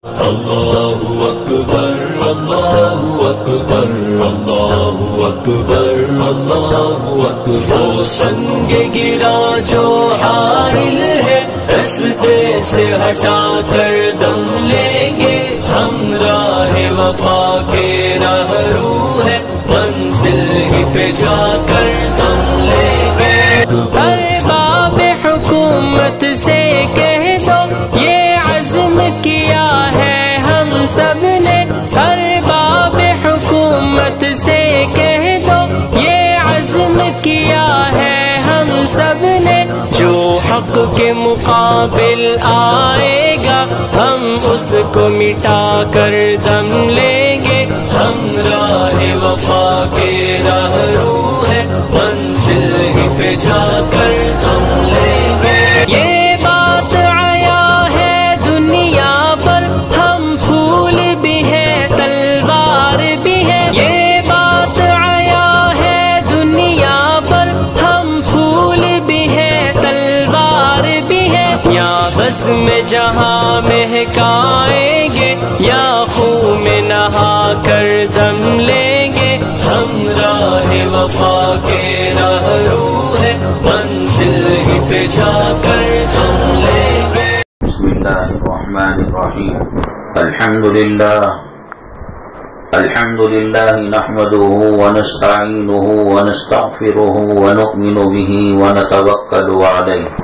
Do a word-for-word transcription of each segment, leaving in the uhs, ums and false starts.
اللہ اکبر اللہ اکبر اللہ اکبر اللہ اکبر وہ سنگ گرا جو حائل ہے رستے سے ہٹا کر دم لیں گے ہم راہ وفا کے راہرو ہے منزل ہی پہ جا کر دم لیں گے ارباب حکومت سے کہہ دو یہ عزم کیا ہے ہم سب نے ارباب حکومت سے کہہ دو یہ عزم کیا ہے ہم سب نے جو حق کے مقابل آئے گا ہم اس کو مٹا کر دم لیں گے ہم راہ وفا کے راہرو ہے منزل ہی پہ جا کر دم لیں گے یہ بات آیا ہے دنیا پر ہم پھول بھی ہیں تلوار بھی ہیں یہ بات آیا ہے دنیا پر ہم پھول بھی ہیں تلوار بھی ہیں یا بس میں جہاں مہکائیں گے یا خون میں نہا کر دم لیں گے ہم راہ وفا کے راہرو ہے منزل ہی پہ جا کر دم لیں گے بسم اللہ الرحمن الرحیم الحمد للہ الحمد للہ نحمده ونستعینه ونستغفره ونؤمن به ونتوکل علیہ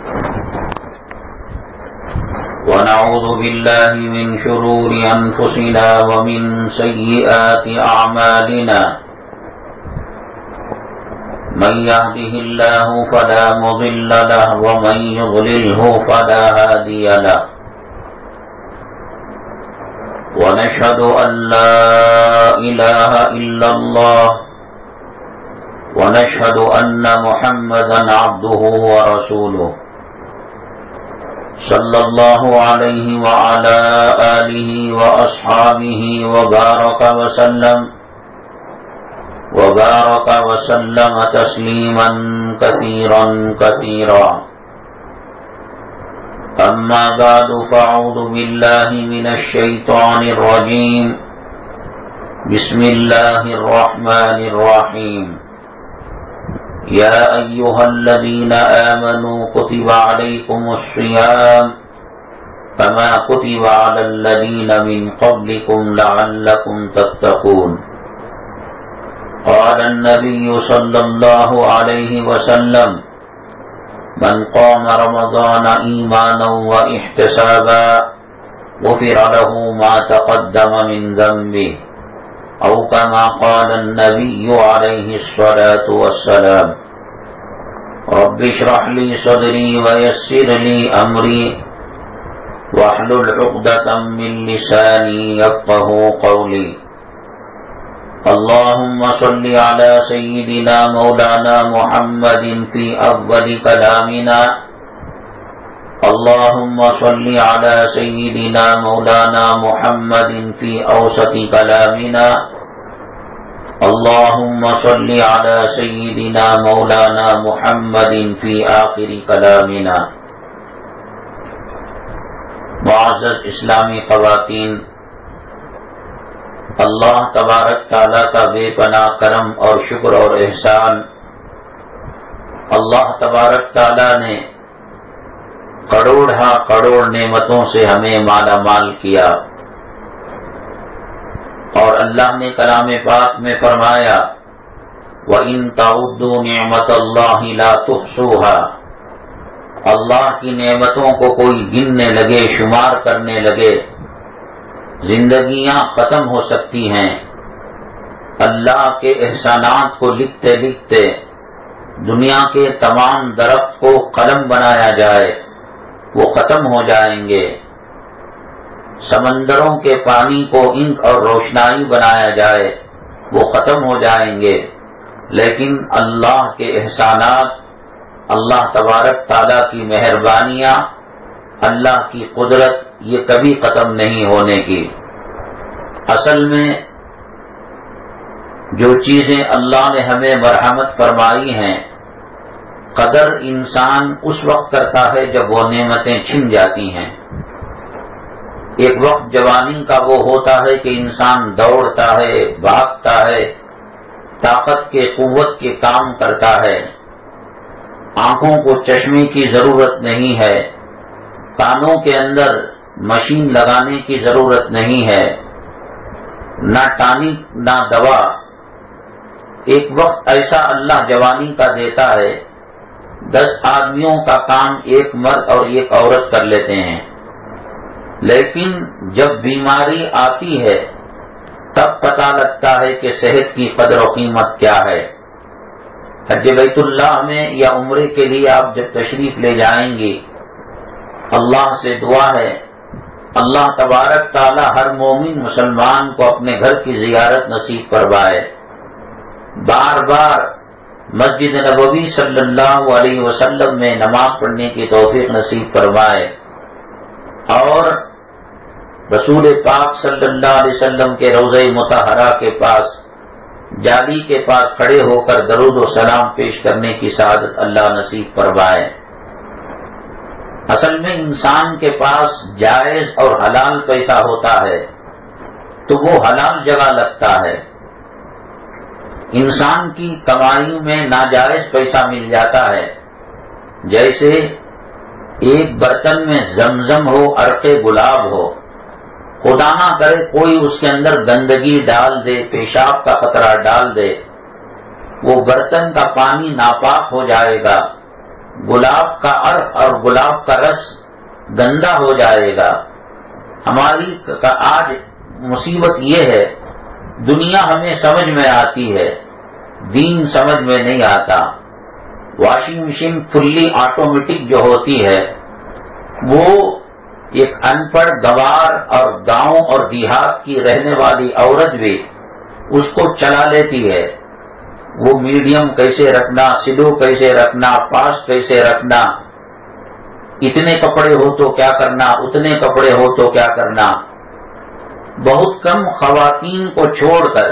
ونعوذ بالله من شرور أنفسنا ومن سيئات أعمالنا من يهده الله فلا مضل له ومن يضلله فلا هادي له ونشهد أن لا إله إلا الله ونشهد أن محمدا عبده ورسوله صلی اللہ علیہ وعلى آلہ وأصحابہ وبارک وسلم وبارک وسلم تسلیما کثیرا کثیرا اما بعد فاعوذ باللہ من الشیطان الرجیم بسم اللہ الرحمن الرحیم يا أيها الذين آمنوا كتب عليكم الصيام كما كتب على الذين من قبلكم لعلكم تتقون قال النبي صلى الله عليه وسلم من قام رمضان إيمانا واحتسابا غفر له ما تقدم من ذنبه أو كما قال النبي عليه الصلاة والسلام رب اشرح لي صدري ويسر لي أمري واحلل عقدة من لساني يفقهوا قولي اللهم صل على سيدنا مولانا محمد في أول كلامنا اللهم صل على سيدنا مولانا محمد في أوسط كلامنا اللهم صل على سيدنا مولانا محمد في آخر كلامنا معزز اسلامی خواتین، اللہ تبارک تعالیٰ کا بے پناہ کرم اور شکر اور احسان، اللہ تبارک تعالیٰ نے کروڑ ہاں کروڑ نعمتوں سے ہمیں مالا مال کیا، اور اللہ نے کلام پاک میں فرمایا وَإِن تَعُدُّوا نِعْمَةَ اللَّهِ لَا تُحْصُوهَا، اللہ کی نعمتوں کو کوئی گننے لگے، شمار کرنے لگے، زندگیاں ختم ہو سکتی ہیں۔ اللہ کے احسانات کو لکھتے لکھتے دنیا کے تمام درخت کو قلم بنایا جائے وہ ختم ہو جائیں گے، سمندروں کے پانی کو انک اور روشنائی بنایا جائے وہ ختم ہو جائیں گے، لیکن اللہ کے احسانات، اللہ تبارک تعالیٰ کی مہربانیاں، اللہ کی قدرت یہ کبھی ختم نہیں ہونے کی۔ اصل میں جو چیزیں اللہ نے ہمیں مرحمت فرمائی ہیں، قدر انسان اس وقت کرتا ہے جب وہ نعمتیں چھن جاتی ہیں۔ ایک وقت جوانی کا وہ ہوتا ہے کہ انسان دوڑتا ہے، بھاگتا ہے، طاقت کے قوت کے کام کرتا ہے، آنکھوں کو چشمے کی ضرورت نہیں ہے، کانوں کے اندر مشین لگانے کی ضرورت نہیں ہے، نہ ٹانک نہ دوا۔ ایک وقت ایسا اللہ جوانی کا دیتا ہے، دس آدمیوں کا کام ایک مرد اور ایک عورت کر لیتے ہیں، لیکن جب بیماری آتی ہے تب پتہ لگتا ہے کہ صحت کی قدر و قیمت کیا ہے۔ حج بیت اللہ میں یا عمرے کے لیے آپ جب تشریف لے جائیں گے، اللہ سے دعا ہے اللہ تبارک تعالی ہر مومن مسلمان کو اپنے گھر کی زیارت نصیب فرمائے، بار بار مسجد نبوی صلی اللہ علیہ وسلم میں نماز پڑھنے کی توفیق نصیب فرمائے، اور رسول پاک صلی اللہ علیہ وسلم کے روضہ مطہرہ کے پاس جالی کے پاس کھڑے ہو کر درود و سلام پیش کرنے کی سعادت اللہ نصیب فرمائے۔ اصل میں انسان کے پاس جائز اور حلال پیسہ ہوتا ہے تو وہ حلال جگہ لگتا ہے، انسان کی کمائی میں ناجائز پیسہ مل جاتا ہے، جیسے ایک برتن میں زمزم ہو، عرق گلاب ہو، خدا نہ کرے کوئی اس کے اندر گندگی ڈال دے، پیشاب کا خطرہ ڈال دے، وہ برتن کا پانی ناپاک ہو جائے گا، گلاب کا عرق اور گلاب کا رس گندا ہو جائے گا۔ ہماری آج مصیبت یہ ہے، دنیا ہمیں سمجھ میں آتی ہے، دین سمجھ میں نہیں آتا۔ واشنگ مشین فلی آٹومیٹک جو ہوتی ہے وہ ایک ان پڑھ گوار اور گاؤں اور دیہات کی رہنے والی عورت بھی اس کو چلا لیتی ہے، وہ میڈیم کیسے رکھنا، سلو کیسے رکھنا، فاسٹ کیسے رکھنا، اتنے کپڑے ہو تو کیا کرنا، اتنے کپڑے ہو تو کیا کرنا۔ بہت کم خواتین کو چھوڑ کر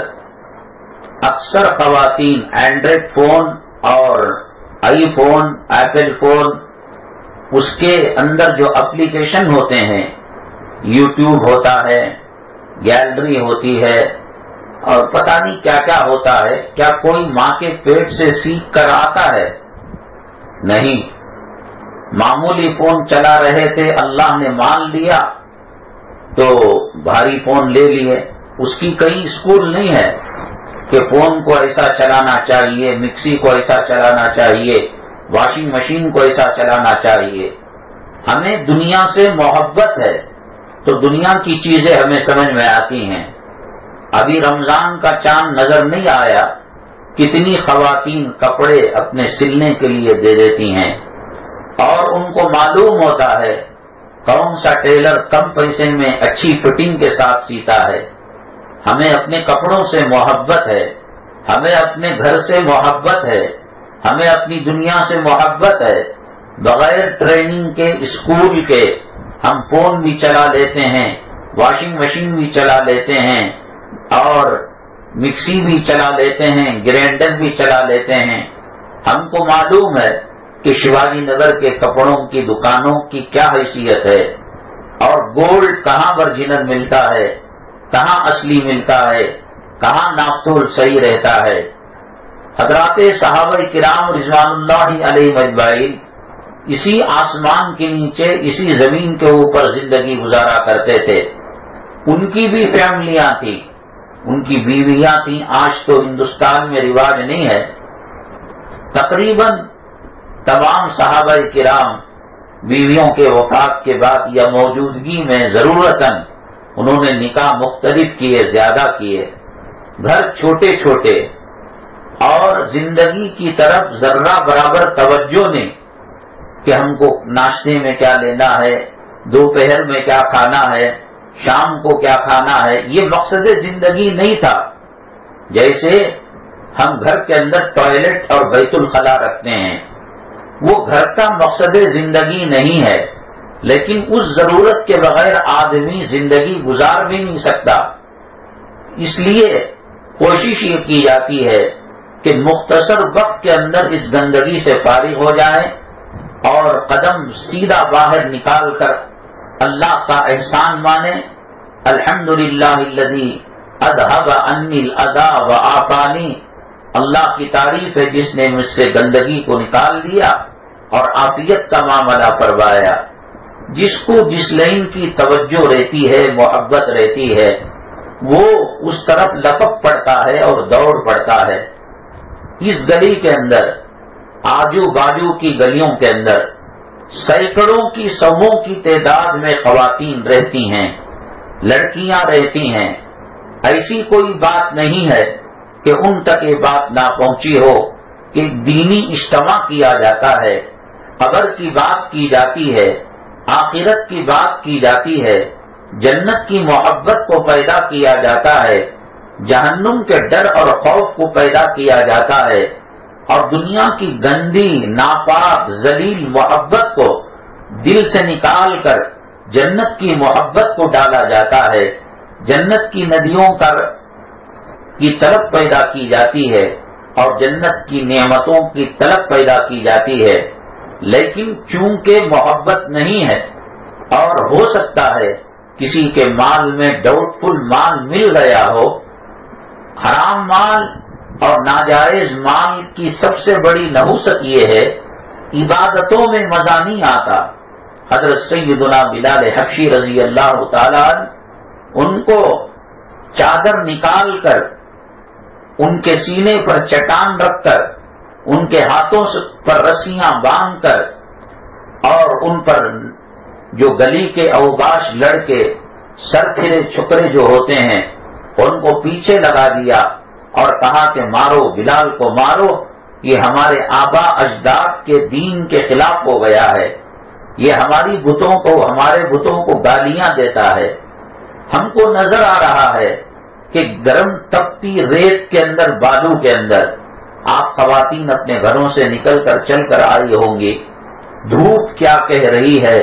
اکثر خواتین اینڈرائڈ فون اور آئی فون، ایپل فون، اس کے اندر جو اپلیکیشن ہوتے ہیں، یوٹیوب ہوتا ہے، گیلری ہوتی ہے، اور پتہ نہیں کیا کیا ہوتا ہے۔ کیا کوئی ماں کے پیٹ سے سیکھ کر آتا ہے؟ نہیں، معمولی فون چلا رہے تھے، اللہ نے مان لیا تو بھاری فون لے لیے۔ اس کی کئی اسکول نہیں ہے کہ فون کو ایسا چلانا چاہیے، مکسی کو ایسا چلانا چاہیے، واشنگ مشین کو ایسا چلانا چاہیے۔ ہمیں دنیا سے محبت ہے تو دنیا کی چیزیں ہمیں سمجھ میں آتی ہیں۔ ابھی رمضان کا چاند نظر نہیں آیا، کتنی خواتین کپڑے اپنے سلنے کے لیے دے دیتی ہیں، اور ان کو معلوم ہوتا ہے کون سا ٹیلر کم پیسے میں اچھی فٹنگ کے ساتھ سیتا ہے۔ ہمیں اپنے کپڑوں سے محبت ہے، ہمیں اپنے گھر سے محبت ہے، ہمیں اپنی دنیا سے محبت ہے۔ بغیر ٹریننگ کے، اسکول کے، ہم فون بھی چلا لیتے ہیں، واشنگ مشین بھی چلا لیتے ہیں، اور مکسی بھی چلا لیتے ہیں، گرینڈر بھی چلا لیتے ہیں۔ ہم کو معلوم ہے کہ شیواجی نگر کے کپڑوں کی دکانوں کی کیا حیثیت ہے، اور گولڈ کہاں ورجنل ملتا ہے، کہاں اصلی ملتا ہے، کہاں ناپتول صحیح رہتا ہے۔ حضرات صحابہ کرام رضوان اللہ علیہ مجمعین اسی آسمان کے نیچے، اسی زمین کے اوپر زندگی گزارا کرتے تھے۔ ان کی بھی فیملیاں تھیں، ان کی بیویاں تھیں۔ آج تو ہندوستان میں رواج نہیں ہے، تقریباً تمام صحابہ کرام بیویوں کے وفات کے بعد یا موجودگی میں ضرورتاً انہوں نے نکاح مختلف کیے، زیادہ کیے، گھر چھوٹے چھوٹے، اور زندگی کی طرف ذرہ برابر توجہ نہیں کہ ہم کو ناشتے میں کیا لینا ہے، دوپہر میں کیا کھانا ہے، شام کو کیا کھانا ہے۔ یہ مقصد زندگی نہیں تھا۔ جیسے ہم گھر کے اندر ٹوائلٹ اور بیت الخلا رکھتے ہیں، وہ گھر کا مقصد زندگی نہیں ہے، لیکن اس ضرورت کے بغیر آدمی زندگی گزار بھی نہیں سکتا۔ اس لیے کوشش یہ کی جاتی ہے کہ مختصر وقت کے اندر اس گندگی سے فارغ ہو جائے اور قدم سیدھا باہر نکال کر اللہ کا احسان مانے، الحمدللہ الذی اذھب عنی الاذی وعافانی، اللہ کی تعریف ہے جس نے مجھ سے گندگی کو نکال دیا اور عافیت کا معاملہ فرمایا۔ جس کو جس لائن کی توجہ رہتی ہے، محبت رہتی ہے، وہ اس طرف لپک پڑتا ہے اور دوڑ پڑتا ہے۔ اس گلی کے اندر، آجو باجو کی گلیوں کے اندر سینکڑوں کی سووں کی تعداد میں خواتین رہتی ہیں، لڑکیاں رہتی ہیں۔ ایسی کوئی بات نہیں ہے کہ ان تک یہ بات نہ پہنچی ہو کہ دینی اجتماع کیا جاتا ہے، قبر کی بات کی جاتی ہے، آخرت کی بات کی جاتی ہے، جنت کی محبت کو پیدا کیا جاتا ہے، جہنم کے ڈر اور خوف کو پیدا کیا جاتا ہے، اور دنیا کی گندی ناپاک ذلیل محبت کو دل سے نکال کر جنت کی محبت کو ڈالا جاتا ہے، جنت کی ندیوں کا کی طلب پیدا کی جاتی ہے اور جنت کی نعمتوں کی طلب پیدا کی جاتی ہے۔ لیکن چونکہ محبت نہیں ہے، اور ہو سکتا ہے کسی کے مال میں ڈاؤٹ فل مال مل گیا ہو، حرام مال اور ناجائز مال کی سب سے بڑی نحوست یہ ہے، عبادتوں میں مزہ نہیں آتا۔ حضرت سیدنا بلال حبشی رضی اللہ تعالیٰ عنہ، ان کو چادر نکال کر ان کے سینے پر چٹان رکھ کر، ان کے ہاتھوں پر رسیاں باندھ کر، اور ان پر جو گلی کے اوباش لڑکے سر پھرے چھکرے جو ہوتے ہیں ان کو پیچھے لگا دیا اور کہا کہ مارو، بلال کو مارو، یہ ہمارے آبا اجداد کے دین کے خلاف ہو گیا ہے، یہ ہماری بتوں کو ہمارے بتوں کو گالیاں دیتا ہے۔ ہم کو نظر آ رہا ہے کہ گرم تپتی ریت کے اندر، بالو کے اندر آپ خواتین اپنے گھروں سے نکل کر چل کر آئی ہوں گی، دھوپ کیا کہہ رہی ہے،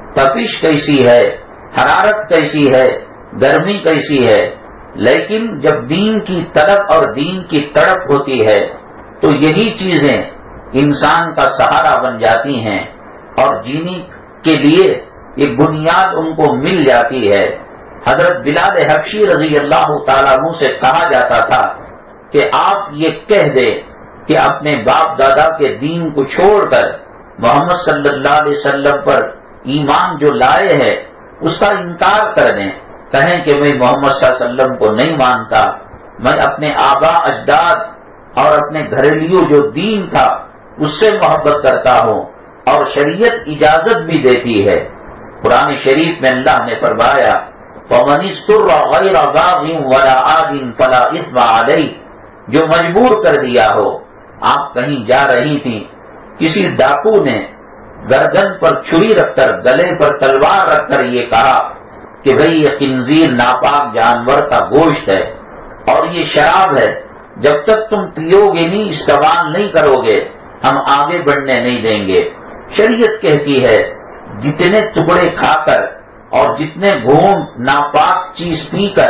تپش کیسی ہے، حرارت کیسی ہے، گرمی کیسی ہے، لیکن جب دین کی طلب اور دین کی تڑپ ہوتی ہے تو یہی چیزیں انسان کا سہارا بن جاتی ہیں اور جینے کے لیے ایک بنیاد ان کو مل جاتی ہے۔ حضرت بلال حبشی رضی اللہ تعالیٰ عنہ سے کہا جاتا تھا کہ آپ یہ کہہ دیں کہ اپنے باپ دادا کے دین کو چھوڑ کر محمد صلی اللہ علیہ وسلم پر ایمان جو لائے ہیں اس کا انکار کر دیں، کہیں کہ میں محمد صلی اللہ علیہ وسلم کو نہیں مانتا، میں اپنے آبا اجداد اور اپنے گھریلو جو دین تھا اس سے محبت کرتا ہوں، اور شریعت اجازت بھی دیتی ہے۔ قرآن شریف میں اللہ نے فرمایا فَمَنِ اسْتُرَّ غَيْرَ بَاغٍ وَلَا عَادٍ فَلَا إِثْمَ عَلَيْهِ، جو مجبور کر دیا ہو، آپ کہیں جا رہی تھی، کسی ڈاکو نے گردن پر چھری رکھ کر، گلے پر تلوار رکھ کر یہ کہا کہ بھئی یہ خنزیر ناپاک جانور کا گوشت ہے اور یہ شراب ہے، جب تک تم پیو گے نہیں، استعمال نہیں کرو گے، ہم آگے بڑھنے نہیں دیں گے۔ شریعت کہتی ہے جتنے ٹکڑے کھا کر اور جتنے گھونٹ ناپاک چیز پی کر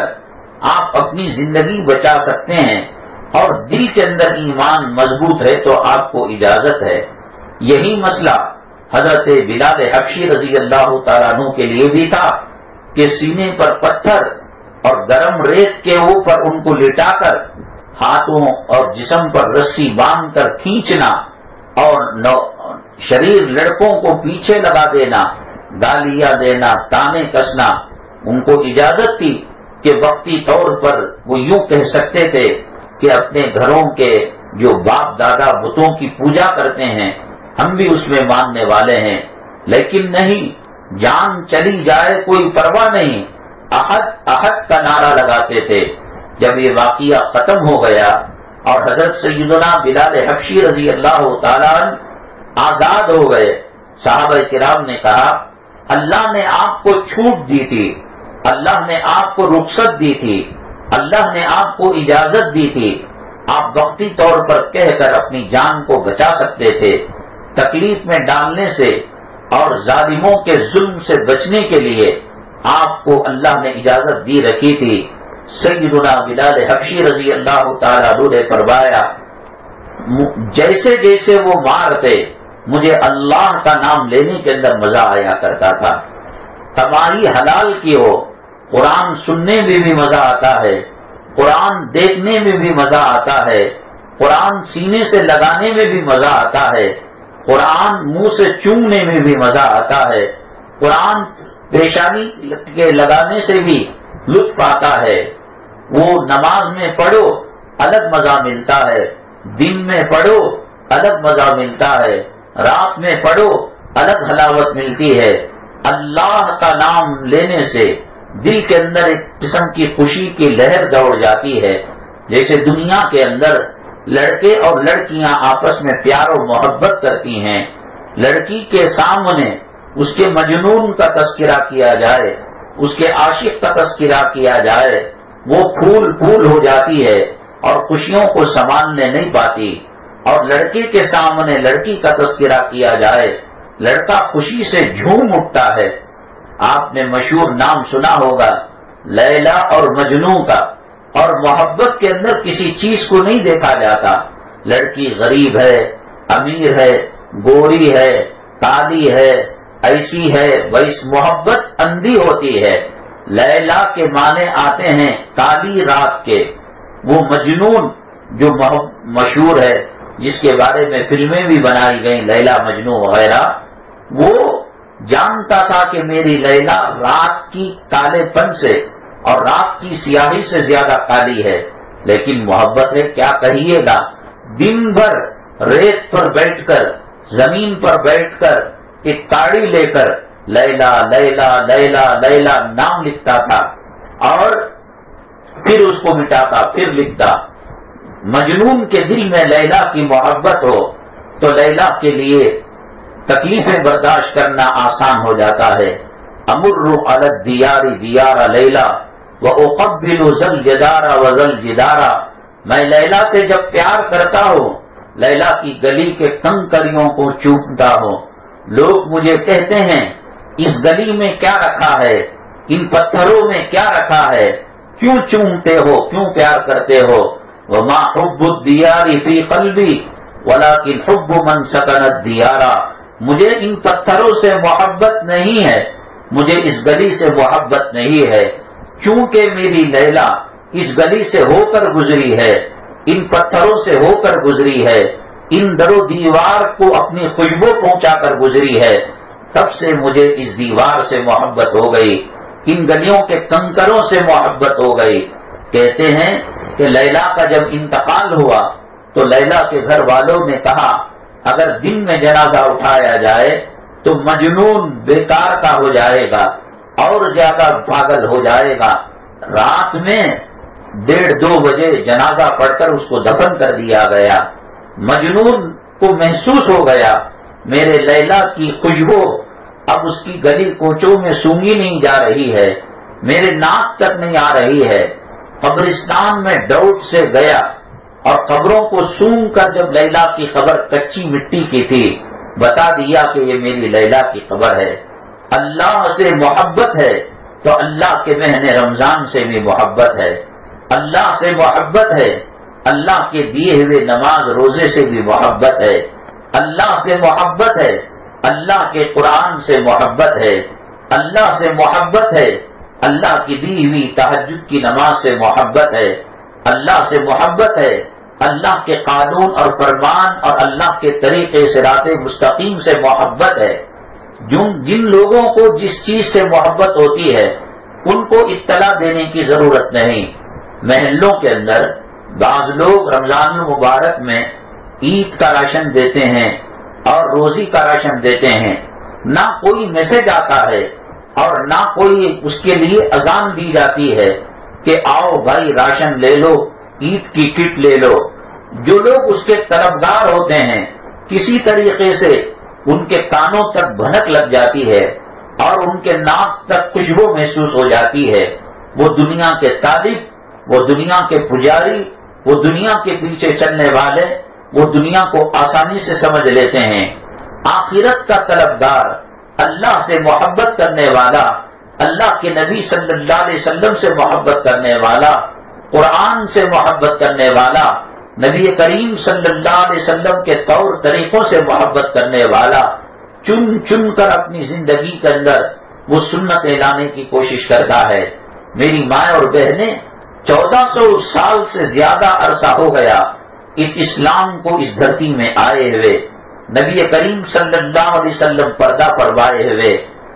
آپ اپنی زندگی بچا سکتے ہیں اور دل کے اندر ایمان مضبوط ہے تو آپ کو اجازت ہے۔ یہی مسئلہ حضرت بلال حبشی رضی اللہ تعالیٰ عنہ کے لیے بھی تھا کہ سینے پر پتھر اور گرم ریت کے اوپر ان کو لٹا کر ہاتھوں اور جسم پر رسی باندھ کر کھینچنا اور شریر لڑکوں کو پیچھے لگا دینا، گالیاں دینا، تانے کسنا، ان کو اجازت تھی کہ وقتی طور پر وہ یوں کہہ سکتے تھے کہ اپنے گھروں کے جو باپ دادا بتوں کی پوجا کرتے ہیں ہم بھی اس میں ماننے والے ہیں، لیکن نہیں، جان چلی جائے کوئی پرواہ نہیں، احد احد کا نعرہ لگاتے تھے۔ جب یہ واقعہ ختم ہو گیا اور حضرت سیدنا بلال حبشی رضی اللہ تعالیٰ عنہ آزاد ہو گئے، صحابہ کرام نے کہا اللہ نے آپ کو چھوٹ دی تھی، اللہ نے آپ کو رخصت دی تھی، اللہ نے آپ کو اجازت دی تھی، آپ وقتی طور پر کہہ کر اپنی جان کو بچا سکتے تھے، تکلیف میں ڈالنے سے اور ظالموں کے ظلم سے بچنے کے لیے آپ کو اللہ نے اجازت دی رکھی تھی۔ سیدنا بلال حبشی رضی اللہ تعالیٰ عنہ نے فرمایا جیسے جیسے وہ مارتے مجھے اللہ کا نام لینے کے اندر مزہ آیا کرتا تھا، تباہی حلال کی ہو، قرآن سننے میں بھی مزہ آتا ہے، قرآن دیکھنے میں بھی مزہ آتا ہے، قرآن سینے سے لگانے میں بھی مزہ آتا ہے، قرآن منہ سے چومنے میں بھی مزہ آتا ہے، قرآن پیشانی کے لگانے سے بھی لطف آتا ہے۔ وہ نماز میں پڑھو الگ مزہ ملتا ہے، دن میں پڑھو الگ مزہ ملتا ہے، رات میں پڑھو الگ حلاوت ملتی ہے۔ اللہ کا نام لینے سے دل کے اندر ایک قسم کی خوشی کی لہر دوڑ جاتی ہے، جیسے دنیا کے اندر لڑکے اور لڑکیاں آپس میں پیار و محبت کرتی ہیں، لڑکی کے سامنے اس کے مجنون کا تذکرہ کیا جائے، اس کے عاشق کا تذکرہ کیا جائے، وہ پھول پھول ہو جاتی ہے اور خوشیوں کو سنبھالنے نہیں پاتی، اور لڑکے کے سامنے لڑکی کا تذکرہ کیا جائے، لڑکا خوشی سے جھوم اٹھتا ہے۔ آپ نے مشہور نام سنا ہوگا لیلا اور مجنوں کا، اور محبت کے اندر کسی چیز کو نہیں دیکھا جاتا، لڑکی غریب ہے، امیر ہے، گوری ہے، کالی ہے، ایسی ہے، ویس محبت اندھی ہوتی ہے۔ لیلا کے معنی آتے ہیں کالی رات کے، وہ مجنون جو مشہور ہے، جس کے بارے میں فلمیں بھی بنائی گئیں، لیلا مجنوں وغیرہ، وہ جانتا تھا کہ میری لیلا رات کی کالے پن سے اور رات کی سیاہی سے زیادہ کالی ہے، لیکن محبت ہے کیا کہیے گا، دن بھر ریت پر بیٹھ کر، زمین پر بیٹھ کر ایک کاڑی لے کر لیلا لیلا لیلا لیلا نام لکھتا تھا، اور پھر اس کو مٹاتا، پھر لکھتا۔ مجنون کے دل میں لیلا کی محبت ہو تو لیلا کے لیے تکلیفیں برداشت کرنا آسان ہو جاتا ہے۔ امر علی الدیار دیار لیلا واقبل ذل جدار وذل جدارا، میں لیلا سے جب پیار کرتا ہوں لیلا کی گلی کے کنکریوں کو چومتا ہوں، لوگ مجھے کہتے ہیں اس گلی میں کیا رکھا ہے، ان پتھروں میں کیا رکھا ہے، کیوں چومتے ہو، کیوں پیار کرتے ہو۔ وما حب الدیار فی قلبی ولکن حب من سکن الدیار، مجھے ان پتھروں سے محبت نہیں ہے، مجھے اس گلی سے محبت نہیں ہے، چونکہ میری لیلا اس گلی سے ہو کر گزری ہے، ان پتھروں سے ہو کر گزری ہے، ان در و دیوار کو اپنی خوشبو پہنچا کر گزری ہے، تب سے مجھے اس دیوار سے محبت ہو گئی، ان گلیوں کے کنکروں سے محبت ہو گئی۔ کہتے ہیں کہ لیلا کا جب انتقال ہوا تو لیلا کے گھر والوں نے کہا اگر دن میں جنازہ اٹھایا جائے تو مجنون بیکار کا ہو جائے گا اور زیادہ پاگل ہو جائے گا، رات میں ڈیڑھ دو بجے جنازہ پڑھ کر اس کو دفن کر دیا گیا۔ مجنون کو محسوس ہو گیا میرے لیلا کی خوشبو اب اس کی گلی کوچوں میں سونگی نہیں جا رہی ہے، میرے ناک تک نہیں آ رہی ہے۔ قبرستان میں ڈاؤٹ سے گیا اور قبروں کو سونگ کر جب لیلا کی قبر کچی مٹی کی تھی بتا دیا کہ یہ میری لیلا کی قبر ہے۔ اللہ سے محبت ہے تو اللہ کے مہینے رمضان سے بھی محبت ہے، اللہ سے محبت ہے، اللہ کے دیے ہوئے نماز روزے سے بھی محبت ہے، اللہ سے محبت ہے، اللہ کے قرآن سے محبت ہے، اللہ سے محبت ہے، اللہ کی دی ہوئی تہجد کی نماز سے محبت ہے، اللہ سے محبت ہے، اللہ کے قانون اور فرمان اور اللہ کے طریقے صراط مستقیم سے محبت ہے۔ جن جن لوگوں کو جس چیز سے محبت ہوتی ہے ان کو اطلاع دینے کی ضرورت نہیں۔ محلوں کے اندر بعض لوگ رمضان المبارک میں عید کا راشن دیتے ہیں اور روزی کا راشن دیتے ہیں، نہ کوئی میسج آتا ہے اور نہ کوئی اس کے لیے اذان دی جاتی ہے کہ آؤ بھائی راشن لے لو، عید کی کٹ لے لو۔ جو لوگ اس کے طلبگار ہوتے ہیں کسی طریقے سے ان کے کانوں تک بھنک لگ جاتی ہے اور ان کے ناک تک خوشبو محسوس ہو جاتی ہے، وہ دنیا کے طالب، وہ دنیا کے پجاری، وہ دنیا کے پیچھے چلنے والے، وہ دنیا کو آسانی سے سمجھ لیتے ہیں۔ آخرت کا طلبگار، اللہ سے محبت کرنے والا، اللہ کے نبی صلی اللہ علیہ وسلم سے محبت کرنے والا، قرآن سے محبت کرنے والا، نبی کریم صلی اللہ علیہ وسلم کے طور طریقوں سے محبت کرنے والا، چن چن کر اپنی زندگی کے اندر وہ سنتیں لانے کی کوشش کرتا ہے. میری ماں اور بہنیں چودہ سو سال سے زیادہ عرصہ ہو گیا اس اسلام کو اس دھرتی میں آئے ہوئے. نبی کریم صلی اللہ علیہ وسلم پردہ فرمائے ہوئے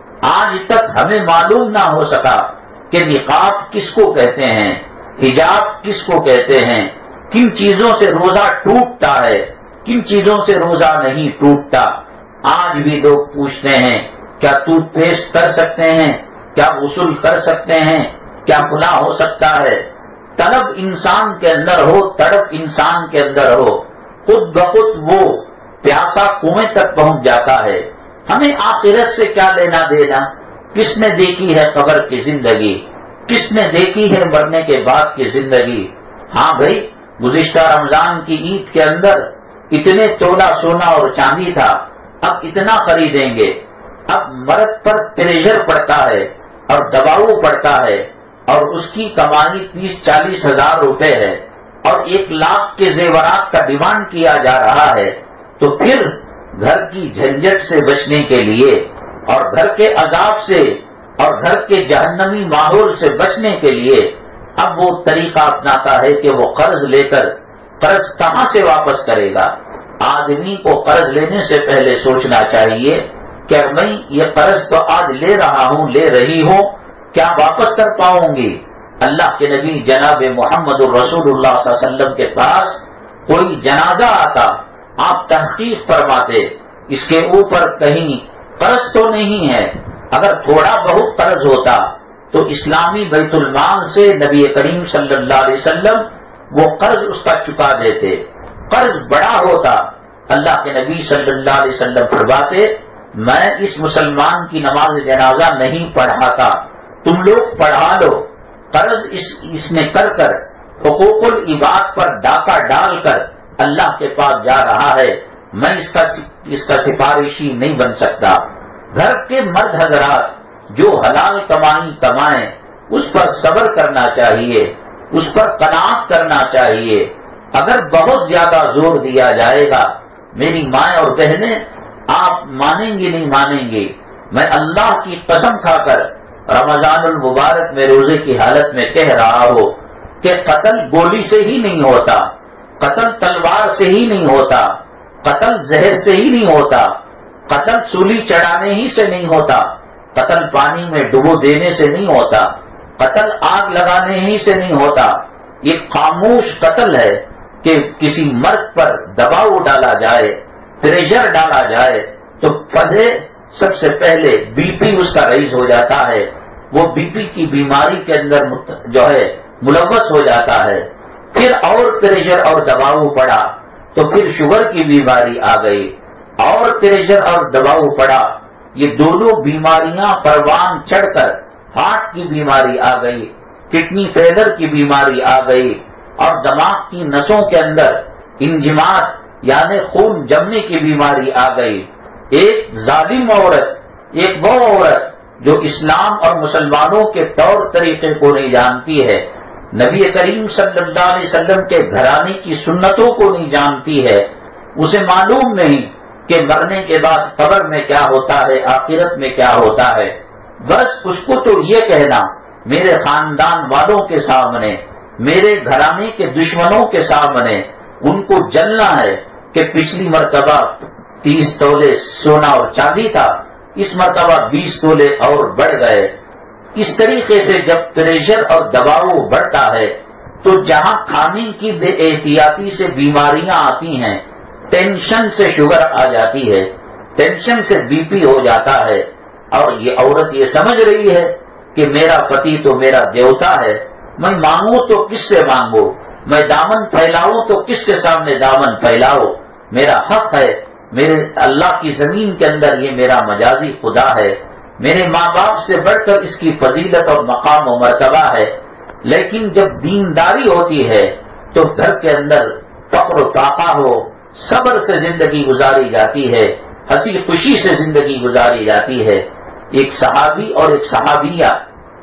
آج تک ہمیں معلوم نہ ہو سکا کہ نقاب کس کو کہتے ہیں, حجاب کس کو کہتے ہیں, کن چیزوں سے روزہ ٹوٹتا ہے, کن چیزوں سے روزہ نہیں ٹوٹتا. آج بھی لوگ پوچھتے ہیں کیا ٹوتھ پیسٹ کر سکتے ہیں, کیا غسل کر سکتے ہیں, کیا فلاں ہو سکتا ہے. طلب انسان کے اندر ہو, تڑپ انسان کے اندر ہو, خود بخود وہ پیاسا کنویں تک پہنچ جاتا ہے. ہمیں آخرت سے کیا لینا دینا؟ کس نے دیکھی ہے قبر کی زندگی, کس نے دیکھی ہے مرنے کے بعد کی زندگی. ہاں بھائی, گزشتہ رمضان کی عید کے اندر اتنے تولہ سونا اور چاندی تھا, اب اتنا خریدیں گے. اب مرد پر پریشر پڑتا ہے اور دباؤ پڑتا ہے اور اس کی کمائی تیس چالیس ہزار روپے ہے اور ایک لاکھ کے زیورات کا ڈیمانڈ کیا جا رہا ہے. تو پھر گھر کی جھنجٹ سے بچنے کے لیے اور گھر کے عذاب سے اور گھر کے جہنمی ماحول سے بچنے کے لیے اب وہ طریقہ اپناتا ہے کہ وہ قرض لے کر قرض کہاں سے واپس کرے گا. آدمی کو قرض لینے سے پہلے سوچنا چاہیے کہ میں یہ قرض تو آج لے رہا ہوں, لے رہی ہوں, کیا واپس کر پاؤں گی. اللہ کے نبی جناب محمد الرسول اللہ صلی اللہ علیہ وسلم کے پاس کوئی جنازہ آتا, آپ تحقیق فرماتے اس کے اوپر کہیں قرض تو نہیں ہے. اگر تھوڑا بہت قرض ہوتا تو اسلامی بیت المال سے نبی کریم صلی اللہ علیہ وسلم وہ قرض اس کا چکا دیتے. قرض بڑا ہوتا, اللہ کے نبی صلی اللہ علیہ وسلم فرماتے میں اس مسلمان کی نماز جنازہ نہیں پڑھاتا, تم لوگ پڑھا لو. قرض اس, اس نے کر کر حقوق العباد پر ڈاکہ ڈال کر اللہ کے پاس جا رہا ہے, میں اس کا اس کا سفارشی نہیں بن سکتا. گھر کے مرد حضرات جو حلال کمائی کمائیں اس پر صبر کرنا چاہیے, اس پر قناعت کرنا چاہیے. اگر بہت زیادہ زور دیا جائے گا, میری ماں اور بہنیں آپ مانیں گے نہیں مانیں گے, میں اللہ کی قسم کھا کر رمضان المبارک میں روزے کی حالت میں کہہ رہا ہوں کہ قتل گولی سے ہی نہیں ہوتا, قتل تلوار سے ہی نہیں ہوتا, قتل زہر سے ہی نہیں ہوتا, قتل سولی چڑھانے ہی سے نہیں ہوتا, قتل پانی میں ڈبو دینے سے نہیں ہوتا, قتل آگ لگانے ہی سے نہیں ہوتا. یہ خاموش قتل ہے کہ کسی مرد پر دباؤ ڈالا جائے, پریشر ڈالا جائے تو پہلے سب سے پہلے بی پی اس کا رئیس ہو جاتا ہے, وہ بی پی کی بیماری کے اندر جو ہے ملوث ہو جاتا ہے. پھر اور پریشر اور دباؤ پڑا تو پھر شوگر کی بیماری آ گئی, اور پریشر اور دباؤ پڑا, یہ دونوں بیماریاں پروان چڑھ کر ہارٹ کی بیماری آ گئی, کڈنی فیلر کی بیماری آ گئی, اور دماغ کی نسوں کے اندر انجماد یعنی خون جمنے کی بیماری آ گئی. ایک ظالم عورت, ایک وہ عورت جو اسلام اور مسلمانوں کے طور طریقے کو نہیں جانتی ہے, نبی کریم صلی اللہ علیہ وسلم کے گھرانے کی سنتوں کو نہیں جانتی ہے, اسے معلوم نہیں کہ مرنے کے بعد قبر میں کیا ہوتا ہے, آخرت میں کیا ہوتا ہے. بس اس کو تو یہ کہنا میرے خاندان والوں کے سامنے, میرے گھرانے کے دشمنوں کے سامنے ان کو جلنا ہے کہ پچھلی مرتبہ تیس تولے سونا اور چاندی تھا, اس مرتبہ بیس تولے اور بڑھ گئے. اس طریقے سے جب پریشر اور دباؤ بڑھتا ہے تو جہاں کھانے کی بے احتیاطی سے بیماریاں آتی ہیں, ٹینشن سے شوگر آ جاتی ہے, ٹینشن سے بی پی ہو جاتا ہے, اور یہ عورت یہ سمجھ رہی ہے کہ میرا پتی تو میرا دیوتا ہے, میں مانگوں تو کس سے مانگوں, میں دامن پھیلاؤں تو کس کے سامنے دامن پھیلاؤں, میرا حق ہے, میرے اللہ کی زمین کے اندر یہ میرا مجازی خدا ہے, میرے ماں باپ سے بڑھ کر اس کی فضیلت اور مقام و مرتبہ ہے. لیکن جب دینداری ہوتی ہے تو گھر کے اندر فقر و فاقہ ہو, صبر سے زندگی گزاری جاتی ہے, ہنسی خوشی سے زندگی گزاری جاتی ہے. ایک صحابی اور ایک صحابیہ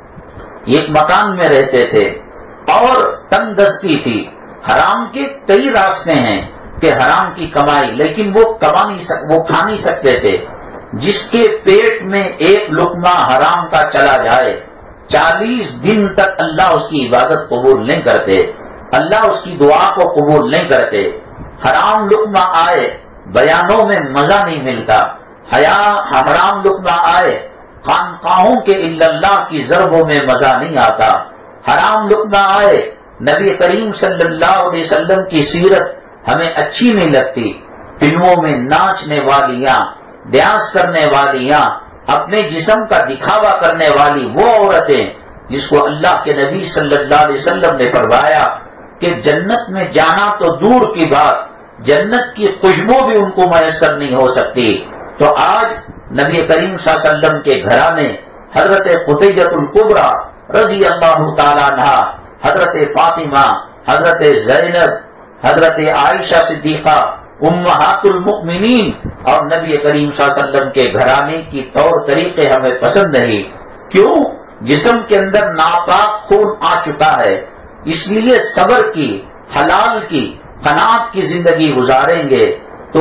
ایک مکان میں رہتے تھے اور تنگ دستی تھی. حرام کے کئی راستے ہیں کہ حرام کی کمائی, لیکن وہ کما نہیں سک وہ کھا نہیں سکتے تھے. جس کے پیٹ میں ایک لقمہ حرام کا چلا جائے چالیس دن تک اللہ اس کی عبادت قبول نہیں کرتے، اللہ اس کی دعا کو قبول نہیں کرتے۔ حرام لقمہ آئے بیانوں میں مزہ نہیں ملتا، حیا حرام لقمہ آئے خانقاہوں کے الا اللہ کی ضربوں میں مزہ نہیں آتا، حرام لقمہ آئے نبی کریم صلی اللہ علیہ وسلم کی سیرت ہمیں اچھی نہیں لگتی، فلموں میں ناچنے والیاں، ڈانس کرنے والیاں، اپنے جسم کا دکھاوا کرنے والی وہ عورتیں جس کو اللہ کے نبی صلی اللہ علیہ وسلم نے فرمایا کہ جنت میں جانا تو دور کی بات، جنت کی خوشبو بھی ان کو میسر نہیں ہو سکتی۔ تو آج نبی کریم صلی اللہ علیہ وسلم کے گھرانے حضرت قطیجۃ الکبریٰ رضی اللہ تعالیٰ عنہا، حضرت فاطمہ، حضرت زینب، حضرت عائشہ صدیقہ امہات المؤمنین اور نبی کریم صلی اللہ علیہ وسلم کے گھرانے کی طور طریقے ہمیں پسند نہیں۔ کیوں؟ جسم کے اندر ناپاک خون آ چکا ہے، اس لیے صبر کی، حلال کی، قناعت کی زندگی گزاریں گے تو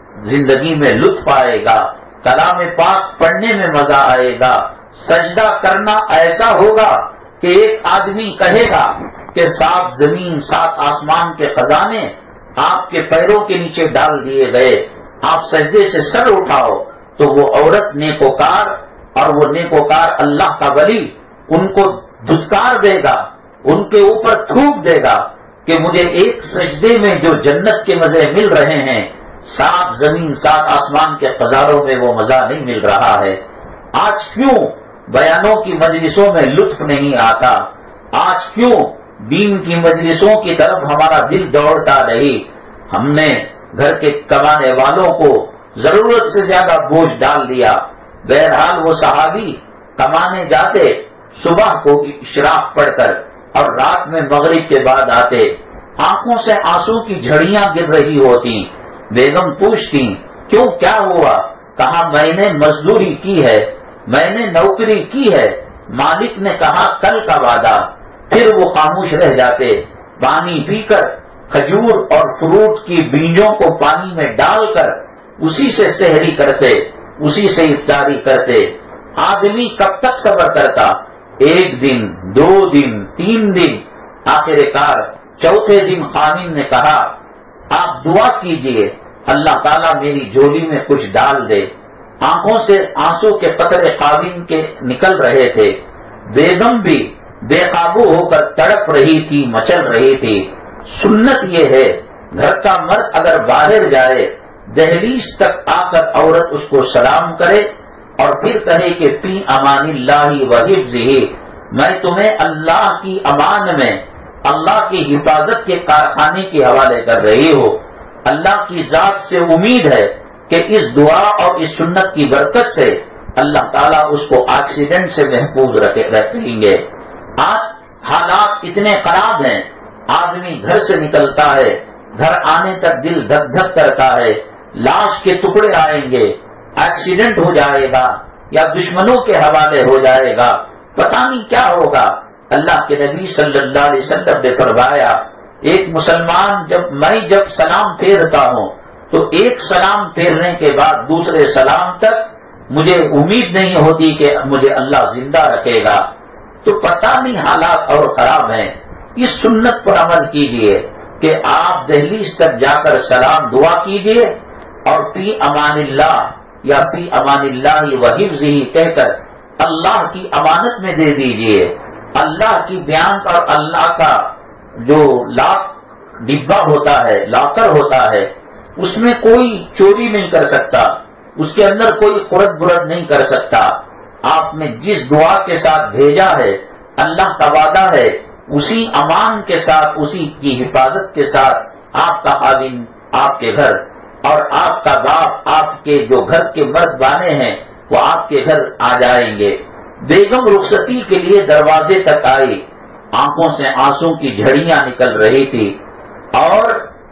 زندگی میں لطف آئے گا، کلام پاک پڑھنے میں مزہ آئے گا، سجدہ کرنا ایسا ہوگا کہ ایک آدمی کہے گا کہ سات زمین سات آسمان کے خزانے آپ کے پیروں کے نیچے ڈال دیے گئے، آپ سجدے سے سر اٹھاؤ، تو وہ عورت نیکوکار اور وہ نیکوکار اللہ کا ولی ان کو دھتکار دے گا، ان کے اوپر تھوک دے گا کہ مجھے ایک سجدے میں جو جنت کے مزے مل رہے ہیں سات زمین سات آسمان کے خزانوں میں وہ مزہ نہیں مل رہا ہے۔ آج کیوں بیانوں کی مجلسوں میں لطف نہیں آتا؟ آج کیوں دین کی مجلسوں کی طرف ہمارا دل دوڑتا نہیں؟ ہم نے گھر کے کمانے والوں کو ضرورت سے زیادہ بوجھ ڈال دیا۔ بہرحال وہ صحابی کمانے جاتے، صبح کو اشراق پڑھ کر اور رات میں مغرب کے بعد آتے، آنکھوں سے آنسو کی جھڑیاں گر رہی ہوتی، بیگم پوچھتی کیوں کیا ہوا؟ کہا میں نے مزدوری کی ہے، میں نے نوکری کی ہے، مالک نے کہا کل کا وعدہ۔ پھر وہ خاموش رہ جاتے، پانی پی کر کھجور اور فروٹ کی بیجوں کو پانی میں ڈال کر اسی سے سحری کرتے، اسی سے افطاری کرتے۔ آدمی کب تک صبر کرتا؟ ایک دن، دو دن، تین دن، آخر کار چوتھے دن خامن نے کہا آپ دعا کیجئے اللہ تعالیٰ میری جھولی میں کچھ ڈال دے۔ آنکھوں سے آنسو کے قطرے خامن کے نکل رہے تھے، بیگم بھی بے قابو ہو کر تڑپ رہی تھی، مچل رہی تھی۔ سنت یہ ہے گھر کا مرد اگر باہر جائے دہلیز تک آ کر عورت اس کو سلام کرے اور پھر کہے کہ فی امان اللہ و حفظہ، میں تمہیں اللہ کی امان میں، اللہ کی حفاظت کے کارخانے کے حوالے کر رہی ہو، اللہ کی ذات سے امید ہے کہ اس دعا اور اس سنت کی برکت سے اللہ تعالیٰ اس کو ایکسیڈنٹ سے محفوظ رکھیں گے۔ آج حالات اتنے خراب ہیں، آدمی گھر سے نکلتا ہے، گھر آنے تک دل دھک دھک کرتا ہے، لاش کے ٹکڑے آئیں گے، ایکسیڈنٹ ہو جائے گا یا دشمنوں کے حوالے ہو جائے گا، پتہ نہیں کیا ہوگا۔ اللہ کے نبی صلی اللہ علیہ وسلم نے فرمایا ایک مسلمان جب میں جب سلام پھیرتا ہوں تو ایک سلام پھیرنے کے بعد دوسرے سلام تک مجھے امید نہیں ہوتی کہ مجھے اللہ زندہ رکھے گا۔ تو پتہ نہیں حالات اور خراب ہیں۔ اس سنت پر عمل کیجئے کہ آپ دہلیز تک جا کر سلام دعا کیجئے اور فی امان اللہ یا فی امان اللہ و حفظہ کہہ کر اللہ کی امانت میں دے دیجئے۔ اللہ کی بیان اور اللہ کا جو لاک ڈبہ ہوتا ہے، لاکر ہوتا ہے، اس میں کوئی چوری نہیں کر سکتا، اس کے اندر کوئی خرد برد نہیں کر سکتا۔ آپ نے جس دعا کے ساتھ بھیجا ہے اللہ کا وعدہ ہے اسی امان کے ساتھ، اسی کی حفاظت کے ساتھ آپ کا خادم آپ کے گھر اور آپ کا باپ، آپ کے جو گھر کے مرد بانے ہیں وہ آپ کے گھر آ جائیں گے۔ بیگم رخصتی کے لیے دروازے تک آئی، آنکھوں سے آنسو کی جھڑیاں نکل رہی تھی اور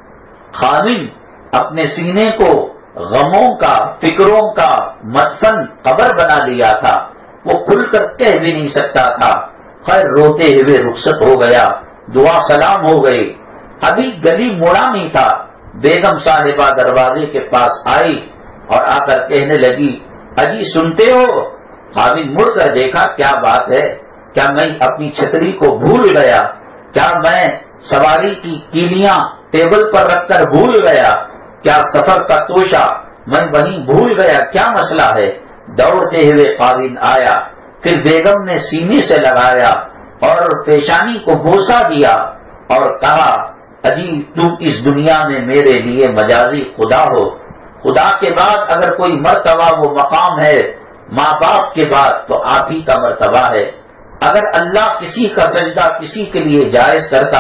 خادم اپنے سینے کو غموں کا، فکروں کا مدفن قبر بنا لیا تھا، وہ کھل کر کہہ بھی نہیں سکتا تھا۔ خیر روتے ہوئے رخصت ہو گیا، دعا سلام ہو گئی، ابھی گلی موڑا نہیں تھا، بیگم صاحبہ دروازے کے پاس آئی اور آ کر کہنے لگی اجی سنتے ہو؟ قابل مڑ کر دیکھا، کیا بات ہے، کیا میں اپنی چھتری کو بھول گیا؟ کیا میں سواری کی کیلیاں ٹیبل پر رکھ کر بھول گیا؟ کیا سفر کا توشہ میں وہیں بھول گیا؟ کیا مسئلہ ہے؟ دوڑتے ہوئے قابل آیا، پھر بیگم نے سینے سے لگایا اور پیشانی کو بوسہ دیا اور کہا، اجی تم اس دنیا میں میرے لیے مجازی خدا ہو، خدا کے بعد اگر کوئی مرتبہ وہ مقام ہے ماں باپ کے بعد تو آپ ہی کا مرتبہ ہے۔ اگر اللہ کسی کا سجدہ کسی کے لیے جائز کرتا،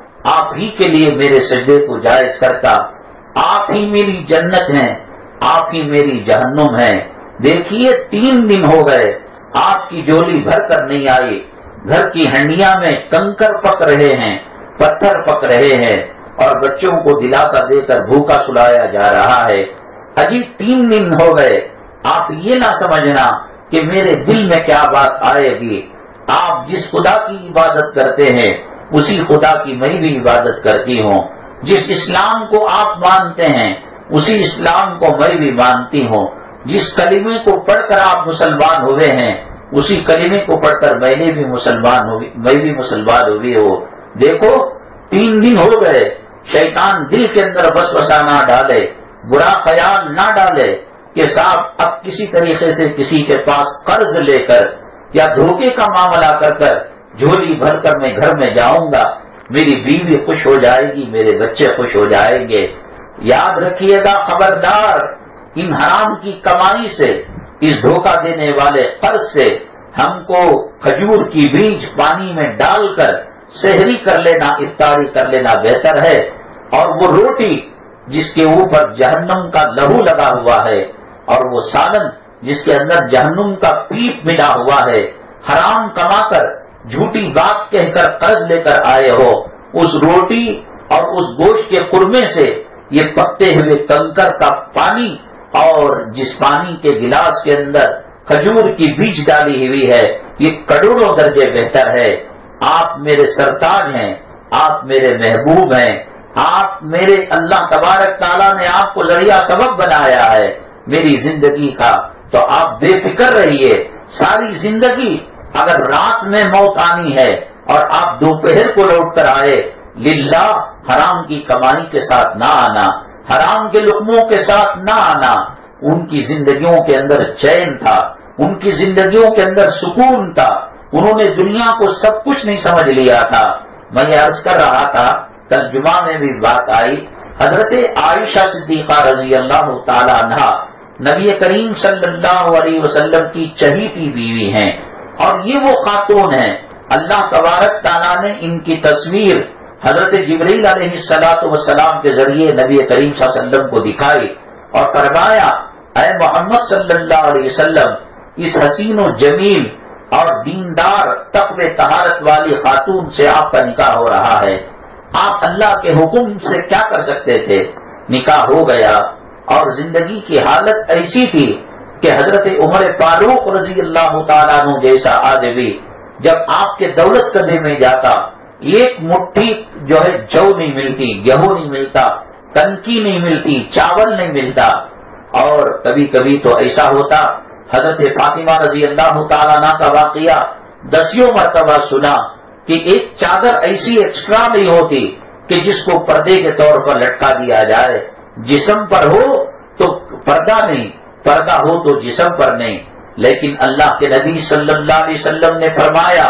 آپ ہی کے لیے میرے سجدے کو جائز کرتا۔ آپ ہی میری جنت ہیں، آپ ہی میری جہنم ہیں۔ دیکھیے تین دن ہو گئے، آپ کی جولی بھر کر نہیں آئی، گھر کی ہنڈیاں میں کنکر پک رہے ہیں، پتھر پک رہے ہیں، اور بچوں کو دلاسا دے کر بھوکا سلایا جا رہا ہے۔ اجی تین دن ہو گئے، آپ یہ نہ سمجھنا کہ میرے دل میں کیا بات آئے گی۔ آپ جس خدا کی عبادت کرتے ہیں اسی خدا کی میں بھی عبادت کرتی ہوں، جس اسلام کو آپ مانتے ہیں اسی اسلام کو میں بھی مانتی ہوں، جس کلمے کو پڑھ کر آپ مسلمان ہوئے ہیں اسی کلمے کو پڑھ کر میں نے بھی مسلمان ہوئی میں بھی مسلمان ہوئی ہوں۔ دیکھو تین دن ہو گئے، شیطان دل کے اندر وسوسہ نہ ڈالے، برا خیال نہ ڈالے کہ صاحب اب کسی طریقے سے کسی کے پاس قرض لے کر یا دھوکے کا معاملہ کر کر جھولی بھر کر میں گھر میں جاؤں گا، میری بیوی خوش ہو جائے گی، میرے بچے خوش ہو جائیں گے۔ یاد رکھیے گا، خبردار، ان حرام کی کمائی سے، اس دھوکہ دینے والے قرض سے ہم کو کھجور کی بیج پانی میں ڈال کر سحری کر لینا، افطاری کر لینا بہتر ہے۔ اور وہ روٹی جس کے اوپر جہنم کا لہو لگا ہوا ہے، اور وہ سالن جس کے اندر جہنم کا پیپ ملا ہوا ہے، حرام کما کر جھوٹی بات کہہ کر قرض لے کر آئے ہو، اس روٹی اور اس گوشت کے قرمے سے یہ پکتے ہوئے کنکر کا پانی اور جس پانی کے گلاس کے اندر کھجور کی بیج ڈالی ہوئی ہے، یہ کروڑوں درجے بہتر ہے۔ آپ میرے سرتاج ہیں، آپ میرے محبوب ہیں، آپ میرے اللہ تبارک تعالیٰ نے آپ کو ذریعہ سبب بنایا ہے میری زندگی کا، تو آپ بے فکر رہیے۔ ساری زندگی اگر رات میں موت آنی ہے اور آپ دوپہر کو لوٹ کر آئے، للہ حرام کی کمائی کے ساتھ نہ آنا، حرام کے لقموں کے ساتھ نہ آنا۔ ان کی زندگیوں کے اندر چین تھا، ان کی زندگیوں کے اندر سکون تھا، انہوں نے دنیا کو سب کچھ نہیں سمجھ لیا تھا۔ میں یہ عرض کر رہا تھا، کل جمعہ میں بھی بات آئی، حضرت عائشہ صدیقہ رضی اللہ تعالی عنہا نبی کریم صلی اللہ علیہ وسلم کی چہیتی بیوی ہیں، اور یہ وہ خاتون ہیں اللہ تبارک تعالیٰ نے ان کی تصویر حضرت جبرائیل علیہ الصلوۃ والسلام کے ذریعے نبی کریم صلی اللہ علیہ وسلم کو دکھائی اور فرمایا، اے محمد صلی اللہ علیہ وسلم، اس حسین و جمیل اور دیندار تقوی طہارت والی خاتون سے آپ کا نکاح ہو رہا ہے، آپ اللہ کے حکم سے کیا کر سکتے تھے؟ نکاح ہو گیا، اور زندگی کی حالت ایسی تھی کہ حضرت عمر فاروق رضی اللہ تعالیٰ عنہ جیسا آدمی جب آپ کے دولت کدھے میں جاتا، ایک مٹھی جو ہے جو نہیں ملتی، گیہوں نہیں ملتا، کنکی نہیں ملتی، چاول نہیں ملتا، اور کبھی کبھی تو ایسا ہوتا، حضرت فاطمہ رضی اللہ تعالیٰ عنہ کا واقعہ دسیوں مرتبہ سنا کہ ایک چادر ایسی ایکسٹرا نہیں ہوتی کہ جس کو پردے کے طور پر لٹکا دیا جائے، جسم پر ہو تو پردہ نہیں، پردہ ہو تو جسم پر نہیں۔ لیکن اللہ کے نبی صلی اللہ علیہ وسلم نے فرمایا،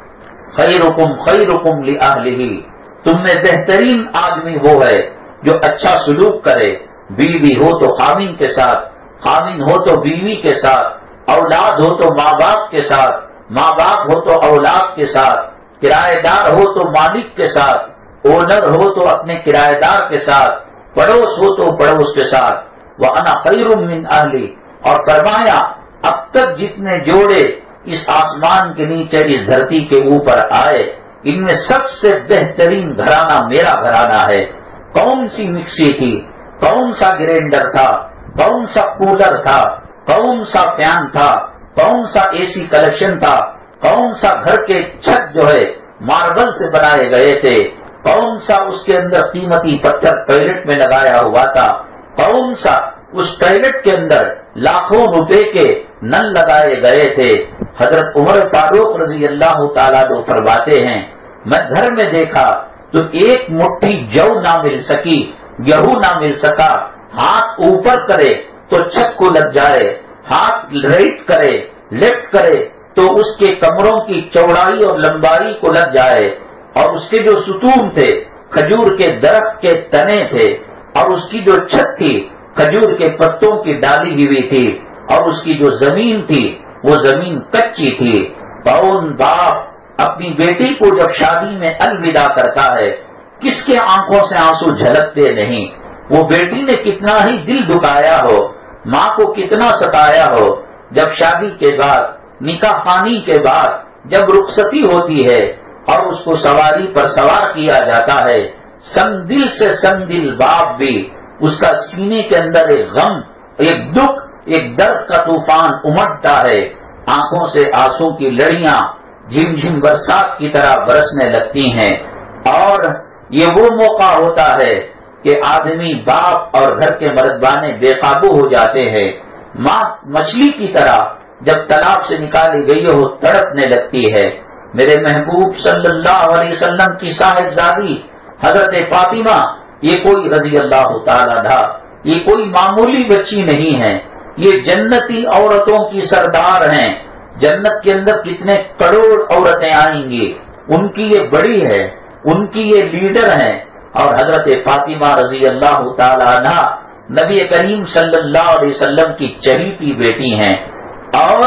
خیرکم خیرکم لأہلہ، تم میں بہترین آدمی وہ ہے جو اچھا سلوک کرے، بیوی ہو تو خاوند کے ساتھ، خاوند ہو تو بیوی کے ساتھ، اولاد ہو تو ماں باپ کے ساتھ، ماں باپ ہو تو اولاد کے ساتھ، کرایہ دار ہو تو مالک کے ساتھ، اونر ہو تو اپنے کرایہ دار کے ساتھ، پڑوس ہو تو پڑوس کے ساتھ، وَأَنَا خَيْرٌ مِّنْ أَهْلِي، اور فرمایا اب تک جتنے جوڑے اس آسمان کے نیچے اس دھرتی کے اوپر آئے، ان میں سب سے بہترین گھرانہ میرا گھرانہ ہے۔ کون سی مکسی تھی، کون سا گرینڈر تھا، کون سا کولر تھا، کون سا فین تھا، کون سا اے سی کلیکشن تھا، کون سا گھر کے چھت جو ہے ماربل سے بنائے گئے تھے، کون سا اس کے اندر قیمتی پتھر ٹوائلٹ میں لگایا ہوا تھا، کون سا اس ٹوائلٹ کے اندر لاکھوں روپے کے نل لگائے گئے تھے۔ حضرت عمر فاروق رضی اللہ تعالیٰ عنہ فرماتے ہیں میں گھر میں دیکھا تو ایک مٹھی جو نہ مل سکی، گیہوں نہ مل سکا، ہاتھ اوپر کرے تو چھت کو لگ جائے، ہاتھ رائٹ کرے لیفٹ کرے تو اس کے کمروں کی چوڑائی اور لمبائی کو لگ جائے، اور اس کے جو ستون تھے کھجور کے درخت کے تنے تھے، اور اس کی جو چھت تھی کھجور کے پتوں کی ڈالی ہوئی تھی، اور اس کی جو زمین تھی وہ زمین کچی تھی۔ کون باپ اپنی بیٹی کو جب شادی میں الوداع کرتا ہے کس کے آنکھوں سے آنسو جھلکتے نہیں؟ وہ بیٹی نے کتنا ہی دل دکھایا ہو، ماں کو کتنا ستایا ہو، جب شادی کے بعد نکاح خوانی کے بعد جب رخصتی ہوتی ہے اور اس کو سواری پر سوار کیا جاتا ہے، سنگ دل سے سنگ دل باپ بھی اس کا سینے کے اندر ایک غم، ایک دکھ، ایک درد کا طوفان امٹتا ہے، آنکھوں سے آنسو کی لڑیاں جھم جھم برسات کی طرح برسنے لگتی ہیں، اور یہ وہ موقع ہوتا ہے کہ آدمی باپ اور گھر کے مردانے بے قابو ہو جاتے ہیں۔ ماں مچھلی کی طرح جب تالاب سے نکالی گئی ہو تڑپنے لگتی ہے۔ میرے محبوب صلی اللہ علیہ وسلم کی صاحبزادی حضرت فاطمہ یہ کوئی رضی اللہ تعالیٰ عنہا یہ کوئی معمولی بچی نہیں ہے، یہ جنتی عورتوں کی سردار ہیں۔ جنت کے اندر کتنے کروڑ عورتیں آئیں گی، ان کی یہ بڑی ہے، ان کی یہ لیڈر ہیں، اور حضرت فاطمہ رضی اللہ تعالی عنہا نبی کریم صلی اللہ علیہ وسلم کی چہیتی بیٹی ہیں۔ اور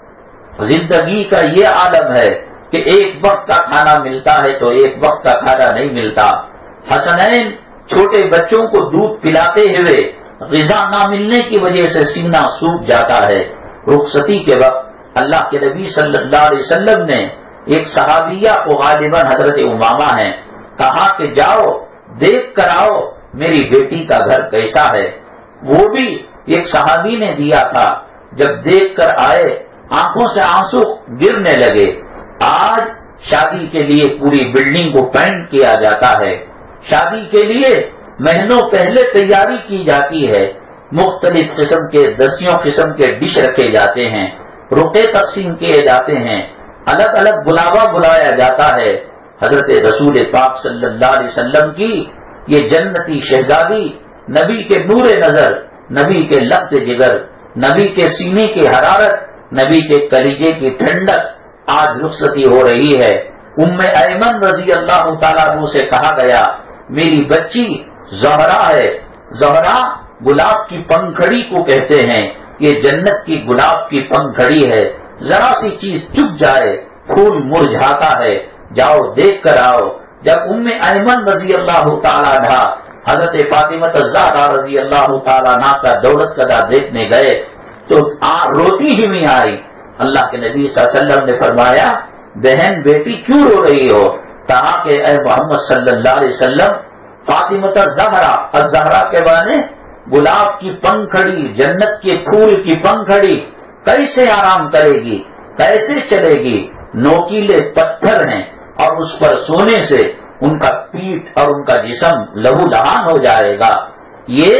زندگی کا یہ عالم ہے کہ ایک وقت کا کھانا ملتا ہے تو ایک وقت کا کھانا نہیں ملتا۔ حسنین چھوٹے بچوں کو دودھ پلاتے ہوئے غذا نہ ملنے کی وجہ سے سینہ سوکھ جاتا ہے۔ رخصتی کے وقت اللہ کے نبی صلی اللہ علیہ وسلم نے ایک صحابیہ کو غالباً حضرت امامہ ہیں کہا کہ جاؤ دیکھ کر آؤ میری بیٹی کا گھر کیسا ہے۔ وہ بھی ایک صحابی نے دیا تھا، جب دیکھ کر آئے آنکھوں سے آنسو گرنے لگے۔ آج شادی کے لیے پوری بلڈنگ کو پینٹ کیا جاتا ہے، شادی کے لیے مہینوں پہلے تیاری کی جاتی ہے، مختلف قسم کے دسیوں قسم کے ڈش رکھے جاتے ہیں، رقعے تقسیم کیے جاتے ہیں، الگ الگ بلاوا بلایا جاتا ہے۔ حضرت رسول پاک صلی اللہ علیہ وسلم کی یہ جنتی شہزادی، نبی کے نور نظر، نبی کے لخت جگر، نبی کے سینے کی حرارت، نبی کے کلیجے کی ٹھنڈک آج رخصتی ہو رہی ہے۔ ام ایمن رضی اللہ تعالیٰ عنہ سے کہا گیا میری بچی زہرا ہے۔ زہرا گلاب کی پنکھڑی کو کہتے ہیں، یہ جنت کی گلاب کی پنکھڑی ہے، ذرا سی چیز چپ جائے پھول مرجھاتا ہے، جاؤ دیکھ کر آؤ۔ جب ام ایمن رضی اللہ تعالیٰ عنہ حضرت فاطمہ الزہرا رضی اللہ تعالیٰ عنہ کا دولت قدر دیکھنے گئے تو روتی ہی میں آئی۔ اللہ کے نبی صلی اللہ علیہ وسلم نے فرمایا بہن بیٹی کیوں رو رہی ہو؟ کہا کہ اے محمد صلی اللہ علیہ وسلم فاطمہ الزہرا، الزہرا کے معنی گلاب کی پنکھڑی، جنت کے پھول کی پنکھڑی کیسے آرام کرے گی، کیسے چلے گی؟ نوکیلے پتھر ہیں اور اس پر سونے سے ان کا پیٹ اور ان کا جسم لہو لہان ہو جائے گا۔ یہ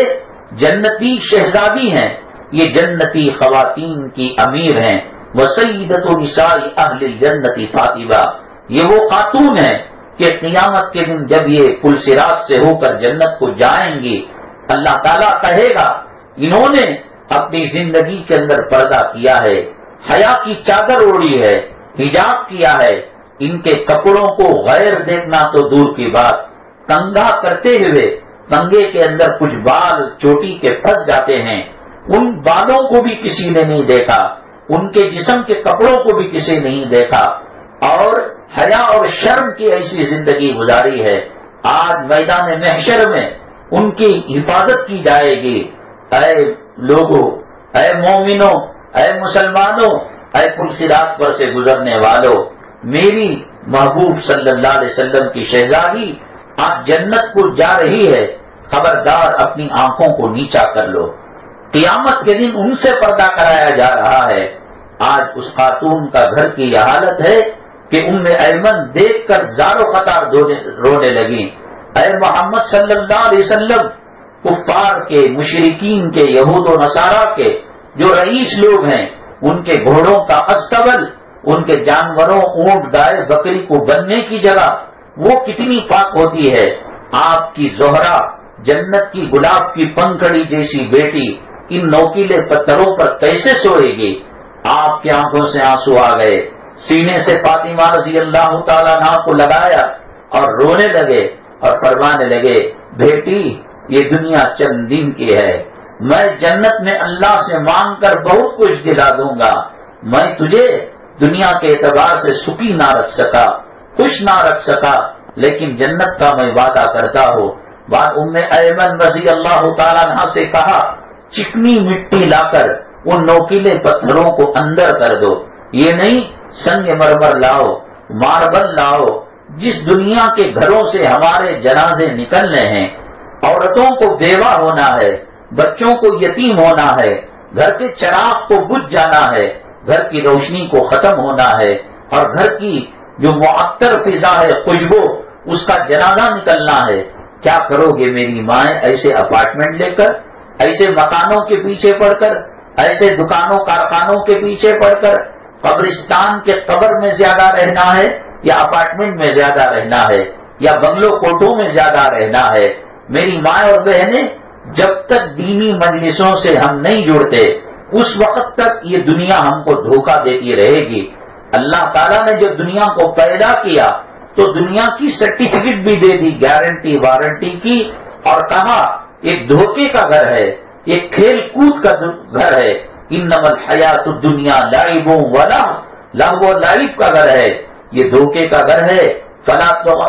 جنتی شہزادی ہیں، یہ جنتی خواتین کی امیر ہیں۔ وسیدۃ نساء اہل الجنت فاطمہ، یہ وہ خاتون ہیں کہ قیامت کے دن جب یہ پل صراط سے ہو کر جنت کو جائیں گی، اللہ تعالیٰ کہے گا انہوں نے اپنی زندگی کے اندر پردہ کیا ہے، حیا کی چادر اوڑھی ہے، حجاب کیا ہے، ان کے کپڑوں کو غیر دیکھنا تو دور کی بات، کنگھا کرتے ہوئے کنگھے کے اندر کچھ بال چوٹی کے پھنس جاتے ہیں، ان بالوں کو بھی کسی نے نہیں دیکھا، ان کے جسم کے کپڑوں کو بھی کسی نے نہیں دیکھا، اور حیا اور شرم کی ایسی زندگی گزاری ہے۔ آج میدان محشر میں ان کی حفاظت کی جائے گی۔ اے لوگوں، اے مومنوں، اے مسلمانوں، اے پل صراط پر سے گزرنے والوں، میری محبوب صلی اللہ علیہ وسلم کی شہزادی آج جنت کو جا رہی ہے، خبردار اپنی آنکھوں کو نیچا کر لو۔ قیامت کے دن ان سے پردہ کرایا جا رہا ہے۔ آج اس خاتون کا گھر کی یہ حالت ہے کہ ام ایمن دیکھ کر زار و قطار رونے لگی۔ اے محمد صلی اللہ علیہ وسلم، کفار کے، مشرکین کے، یہود و نصارہ کے جو رئیس لوگ ہیں، ان کے گھوڑوں کا استبل، ان کے جانوروں اونٹ گائے بکری کو بننے کی جگہ وہ کتنی پاک ہوتی ہے۔ آپ کی زہرا جنت کی گلاب کی پنکھڑی جیسی بیٹی ان نوکیلے پتھروں پر کیسے سوئے گی؟ آپ کی آنکھوں سے آنسو آ گئے، سینے سے فاطمہ رضی اللہ تعالیٰ عنہ کو لگایا اور رونے لگے اور فرمانے لگے، بیٹی یہ دنیا چند دن کی ہے، میں جنت میں اللہ سے مانگ کر بہت کچھ دلا دوں گا، میں تجھے دنیا کے اعتبار سے سکھی نہ رکھ سکا، خوش نہ رکھ سکا، لیکن جنت کا میں وعدہ کرتا ہوں۔ بعد ام ایمن رضی اللہ تعالیٰ عنہ سے کہا، چکنی مٹی لا کر ان نوکیلے پتھروں کو اندر کر دو، یہ نہیں سنگ مرمر لاؤ، ماربل لاؤ۔ جس دنیا کے گھروں سے ہمارے جنازے نکلنے ہیں، عورتوں کو بیوہ ہونا ہے، بچوں کو یتیم ہونا ہے، گھر کے چراغ کو بجھ جانا ہے، گھر کی روشنی کو ختم ہونا ہے، اور گھر کی جو معطر فضا ہے، خوشبو، اس کا جنازہ نکلنا ہے۔ کیا کرو گے میری مائیں ایسے اپارٹمنٹ لے کر، ایسے مکانوں کے پیچھے پڑ کر، ایسے دکانوں کارخانوں کے پیچھے پڑ کر؟ قبرستان کے قبر میں زیادہ رہنا ہے یا اپارٹمنٹ میں زیادہ رہنا ہے یا بنگلو کوٹوں میں زیادہ رہنا ہے؟ میری مائیں اور بہنیں، جب تک دینی مجلسوں سے ہم نہیں جڑتے اس وقت تک یہ دنیا ہم کو دھوکہ دیتی رہے گی۔ اللہ تعالیٰ نے جو دنیا کو پیدا کیا تو دنیا کی سرٹیفکیٹ بھی دے دی، گارنٹی وارنٹی کی، اور کہا ایک دھوکے کا گھر ہے، ایک کھیل کود کا گھر ہے، انما الحیات الدنیا لعب ولہو، لہو و لعب کا گھر ہے، یہ دھوکے کا گھر ہے۔ فلا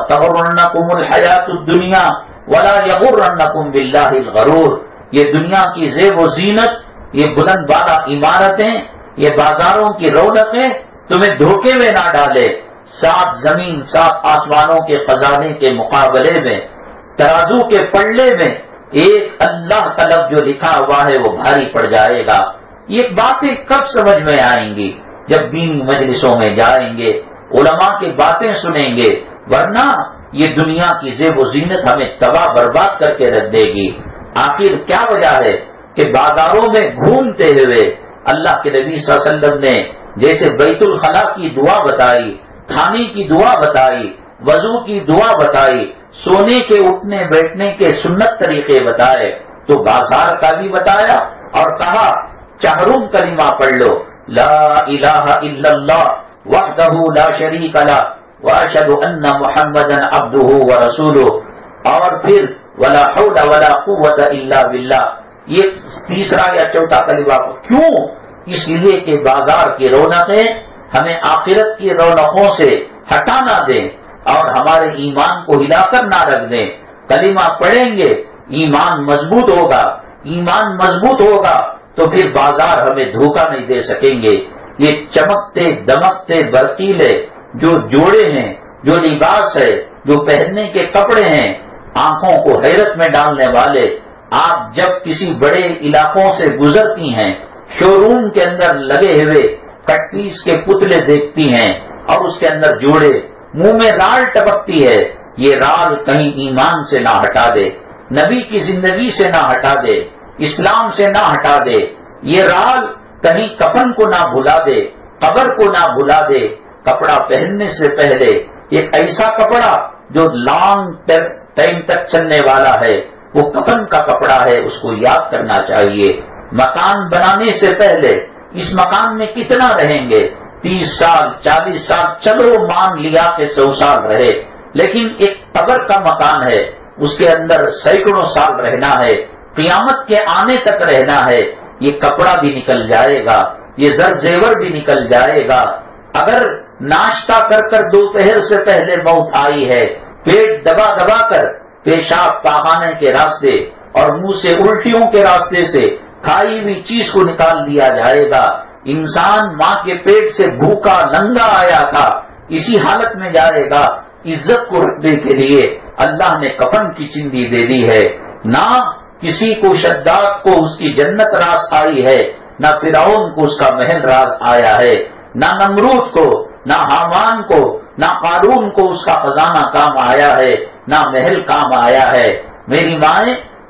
تغرنکم الحیات الدنیا ولا یغرنکم باللہ الغرور، یہ دنیا کی زیب و زینت، یہ بلند بالا عمارتیں، یہ بازاروں کی رونقیں تمہیں دھوکے میں نہ ڈالے۔ سات زمین سات آسمانوں کے خزانے کے مقابلے میں، ترازو کے پلڑے میں ایک اللہ کا لفظ جو لکھا ہوا ہے وہ بھاری پڑ جائے گا۔ یہ باتیں کب سمجھ میں آئیں گی؟ جب دینی مجلسوں میں جائیں گے، علماء کی باتیں سنیں گے، ورنہ یہ دنیا کی زیب و زینت ہمیں تباہ برباد کر کے رکھ دے گی۔ آخر کیا وجہ ہے کہ بازاروں میں گھومتے ہوئے اللہ کے نبی صلی اللہ علیہ وسلم نے جیسے بیت الخلا کی دعا بتائی، کھانے کی دعا بتائی، وضو کی دعا بتائی، سونے کے اٹھنے بیٹھنے کے سنت طریقے بتائے، تو بازار کا بھی بتایا اور کہا چہرم کلمہ پڑھ لو، لا الہ الا اللہ وحدہ لا شریک لہ واشہد ان محمدا عبدہ ورسولہ، اور پھر ولا حول ولا قوت الا باللہ۔ یہ تیسرا یا چوتھا کلمہ کیوں؟ اس لیے کہ بازار کی رونقیں ہمیں آخرت کی رونقوں سے ہٹا نہ دیں اور ہمارے ایمان کو ہلا کر نہ رکھ دیں۔ کلمہ پڑھیں گے، ایمان مضبوط ہوگا، ایمان مضبوط ہوگا تو پھر بازار ہمیں دھوکہ نہیں دے سکیں گے۔ یہ چمکتے دمکتے برقیلے جو جوڑے ہیں، جو لباس ہے، جو پہننے کے کپڑے ہیں، آنکھوں کو حیرت میں ڈالنے والے، آپ جب کسی بڑے علاقوں سے گزرتی ہیں، شو روم کے اندر لگے ہوئے کٹ پیس کے پتلے دیکھتی ہیں اور اس کے اندر جوڑے، منہ میں رال ٹپکتی ہے، یہ رال کہیں ایمان سے نہ ہٹا دے، نبی کی زندگی سے نہ ہٹا دے، اسلام سے نہ ہٹا دے، یہ رال کہیں کفن کو نہ بھلا دے، قبر کو نہ بھلا دے۔ کپڑا پہننے سے پہلے ایک ایسا کپڑا جو لانگ ٹائم تک چلنے والا ہے، وہ کفن کا کپڑا ہے، اس کو یاد کرنا چاہیے۔ مکان بنانے سے پہلے اس مکان میں کتنا رہیں گے؟ تیس سال، چالیس سال، چلو مان لیا کہ سو سال رہے، لیکن ایک قبر کا مکان ہے، اس کے اندر سینکڑوں سال رہنا ہے، قیامت کے آنے تک رہنا ہے۔ یہ کپڑا بھی نکل جائے گا، یہ زر زیور بھی نکل جائے گا۔ اگر ناشتہ کر کر دوپہر سے پہلے موت آئی ہے، پیٹ دبا دبا کر پیشاب پاخانے کے راستے اور منہ سے الٹیوں کے راستے سے کھائی ہوئی چیز کو نکال دیا جائے گا۔ انسان ماں کے پیٹ سے بھوکا ننگا آیا تھا، اسی حالت میں جائے گا۔ عزت کو رکھنے کے لیے اللہ نے کفن کی چندی دے دی ہے۔ نہ کسی کو شداد کو اس کی جنت راز آئی ہے، نہ فرعون کو اس کا محل راز آیا ہے، نہ نمرود کو، نہ حامان کو، نہ قارون کو اس کا خزانہ کام آیا ہے، نہ محل کام آیا ہے۔ میری مائیں،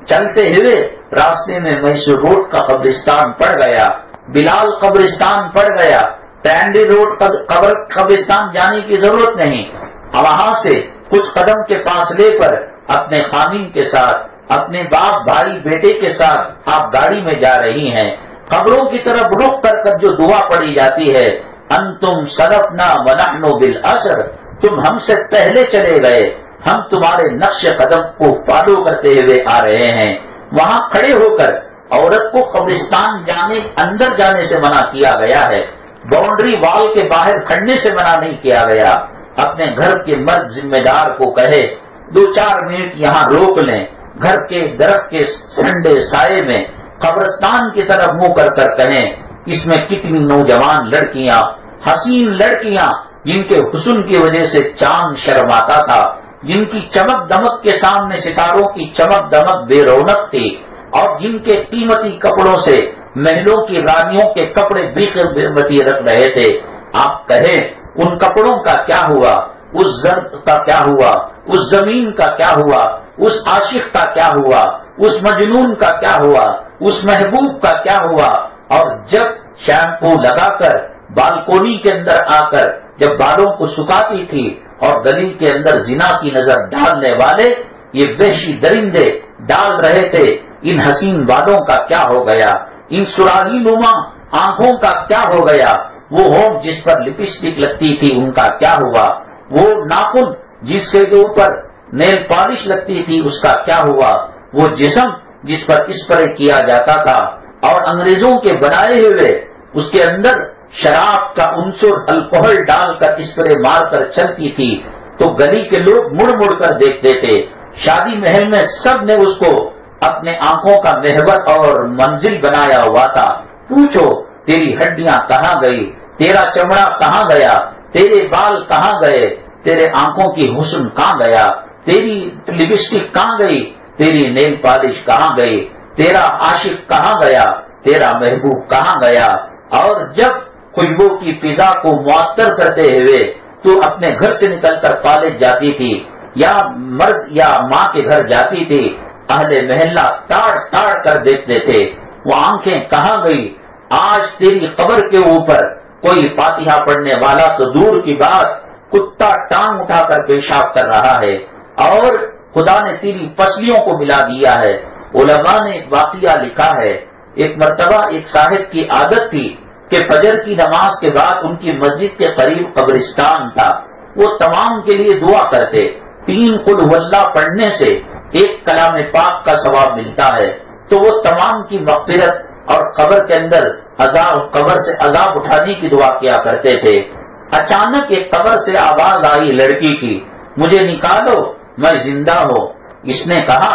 چلتے ہوئے راستے میں میسور روڈ کا قبرستان پڑ گیا، بلال قبرستان پڑ گیا، ٹینڈی روڈ قبر قبرستان جانے کی ضرورت نہیں، وہاں سے کچھ قدم کے فاصلے پر اپنے خامن کے ساتھ، اپنے باپ بھائی بیٹے کے ساتھ آپ گاڑی میں جا رہی ہیں، قبروں کی طرف رخ کر کر جو دعا پڑھی جاتی ہے، انتم سلفنا ونحن بالعصر، تم ہم سے پہلے چلے گئے، ہم تمہارے نقش قدم کو فالو کرتے ہوئے آ رہے ہیں، وہاں کھڑے ہو کر عورت کو قبرستان جانے اندر جانے سے منع کیا گیا ہے، باؤنڈری وال کے باہر کھڑنے سے منع نہیں کیا گیا۔ اپنے گھر کے مرد ذمہ دار کو کہے دو چار منٹ یہاں روک لیں، گھر کے درخت کے ٹھنڈے سائے میں قبرستان کی طرف منہ کر کر کہیں اس میں کتنی نوجوان لڑکیاں، حسین لڑکیاں جن کے حسن کی وجہ سے چاند شرماتا تھا، جن کی چمک دمک کے سامنے ستاروں کی چمک دمک بے رونق تھی، اور جن کے قیمتی کپڑوں سے محلوں کی رانیوں کے کپڑے قیمتی رکھ رہے تھے، آپ کہیں ان کپڑوں کا کیا ہوا، اس زرد کا کیا ہوا، اس زمین کا کیا ہوا، اس عاشق کا کیا ہوا، اس مجنون کا کیا ہوا، اس محبوب کا کیا ہوا۔ اور جب شیمپو لگا کر بالکونی کے اندر آ کر جب بالوں کو سکھاتی تھی اور گلی کے اندر زنا کی نظر ڈالنے والے یہ وحشی درندے ڈال رہے تھے، ان حسین بالوں کا کیا ہو گیا، ان سراہی نما آنکھوں کا کیا ہو گیا، وہ ہونٹ جس پر لپسٹک لگتی تھی ان کا کیا ہوا، وہ ناخن جس کے اوپر نیل پالش لگتی تھی اس کا کیا ہوا، وہ جسم جس پر اسپرے کیا جاتا تھا اور انگریزوں کے بنائے ہوئے اس کے اندر شراب کا عنصر الکوہل ڈال کر اسپرے مار کر چلتی تھی تو گلی کے لوگ مڑ مڑ کر دیکھتے تھے، شادی محل میں سب نے اس کو اپنے آنکھوں کا محور اور منزل بنایا ہوا تھا۔ پوچھو تیری ہڈیاں کہاں گئی، تیرا چمڑا کہاں گیا، تیرے بال کہاں گئے، تیرے آنکھوں کی حسن کہاں گیا، تیری لپسٹک کہاں گئی، تیری نیل پالش کہاں گئی، تیرا عاشق کہاں گیا، تیرا محبوب کہاں گیا۔ اور جب خوشبو کی فضا کو معطر کرتے ہوئے تو اپنے گھر سے نکل کر کالج جاتی تھی یا مرد یا ماں کے گھر جاتی تھی، اہل محلہ تاڑ تاڑ کر دیکھتے تھے، وہ آنکھیں کہاں گئی۔ آج تیری قبر کے اوپر کوئی فاتحہ پڑھنے والا تو دور کی بات کتا ٹانگ اٹھا کر پیشاب کر رہا ہے، اور خدا نے تیری پسلیوں کو ملا دیا ہے۔ علماء نے ایک واقعہ لکھا ہے، ایک مرتبہ ایک صاحب کی عادت تھی کہ فجر کی نماز کے بعد ان کی مسجد کے قریب قبرستان تھا، وہ تمام کے لیے دعا کرتے، تین قل هو اللہ پڑھنے سے ایک کلام پاک کا ثواب ملتا ہے، تو وہ تمام کی مغفرت اور قبر کے اندر عذاب قبر سے عذاب اٹھانے کی دعا کیا کرتے تھے۔ اچانک ایک قبر سے آواز آئی لڑکی کی، مجھے نکالو میں زندہ ہوں۔ اس نے کہا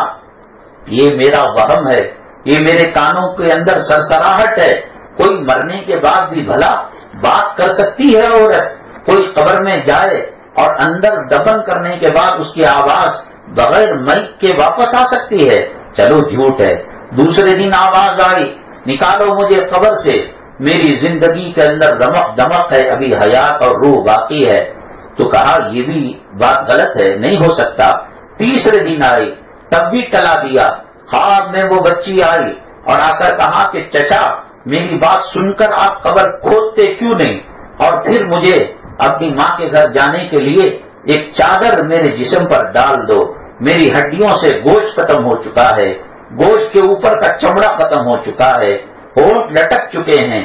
یہ میرا وہم ہے، یہ میرے کانوں کے اندر سرسراہٹ ہے، کوئی مرنے کے بعد بھی بھلا بات کر سکتی ہے عورت، کوئی قبر میں جائے اور اندر دفن کرنے کے بعد اس کی آواز بغیر میت کے واپس آ سکتی ہے؟ چلو جھوٹ ہے۔ دوسرے دن آواز آئی نکالو مجھے قبر سے، میری زندگی کے اندر رمق دمق ہے، ابھی حیات اور روح باقی ہے۔ تو کہا یہ بھی بات غلط ہے، نہیں ہو سکتا۔ تیسرے دن آئی تب بھی ٹلا دیا۔ خواب میں وہ بچی آئی اور آ کر کہا کہ چچا میری بات سن کر آپ قبر کھودتے کیوں نہیں، اور پھر مجھے اپنی ماں کے گھر جانے کے لیے ایک چادر میرے جسم پر ڈال دو، میری ہڈیوں سے گوشت ختم ہو چکا ہے، گوشت کے اوپر کا چمڑا ختم ہو چکا ہے، ہونٹ لٹک چکے ہیں،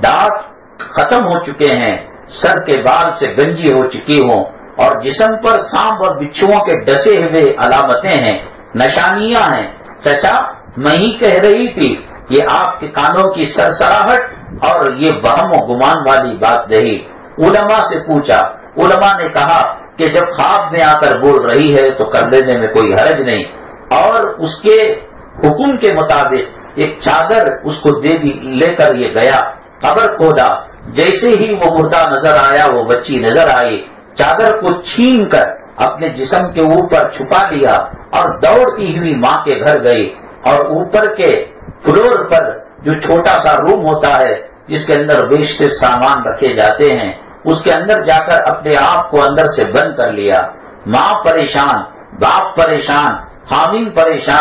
دانت ختم ہو چکے ہیں، سر کے بال سے گنجی ہو چکی ہوں، اور جسم پر سانپ اور بچھوؤں کے ڈسے ہوئے علامتیں ہیں، نشانیاں ہیں۔ چچا میں ہی کہہ رہی تھی یہ آپ کے کانوں کی سرسراہٹ اور یہ وہم و گمان والی بات رہی۔ علماء سے پوچھا، علماء نے کہا کہ جب خواب میں آ کر بول رہی ہے تو کر لینے میں کوئی حرج نہیں، اور اس کے حکم کے مطابق ایک چادر اس کو دے دی، لے کر یہ گیا، قبر کھودا، جیسے ہی وہ مردہ نظر آیا وہ بچی نظر آئی، چادر کو چھین کر اپنے جسم کے اوپر چھپا لیا اور دوڑتی ہوئی ماں کے گھر گئی، اور اوپر کے فلور پر جو چھوٹا سا روم ہوتا ہے جس کے اندر بیشتر سامان رکھے جاتے ہیں، اس کے اندر جا کر اپنے آپ کو اندر سے بند کر لیا۔ ماں پریشان، باپ پریشان، خامن پریشان،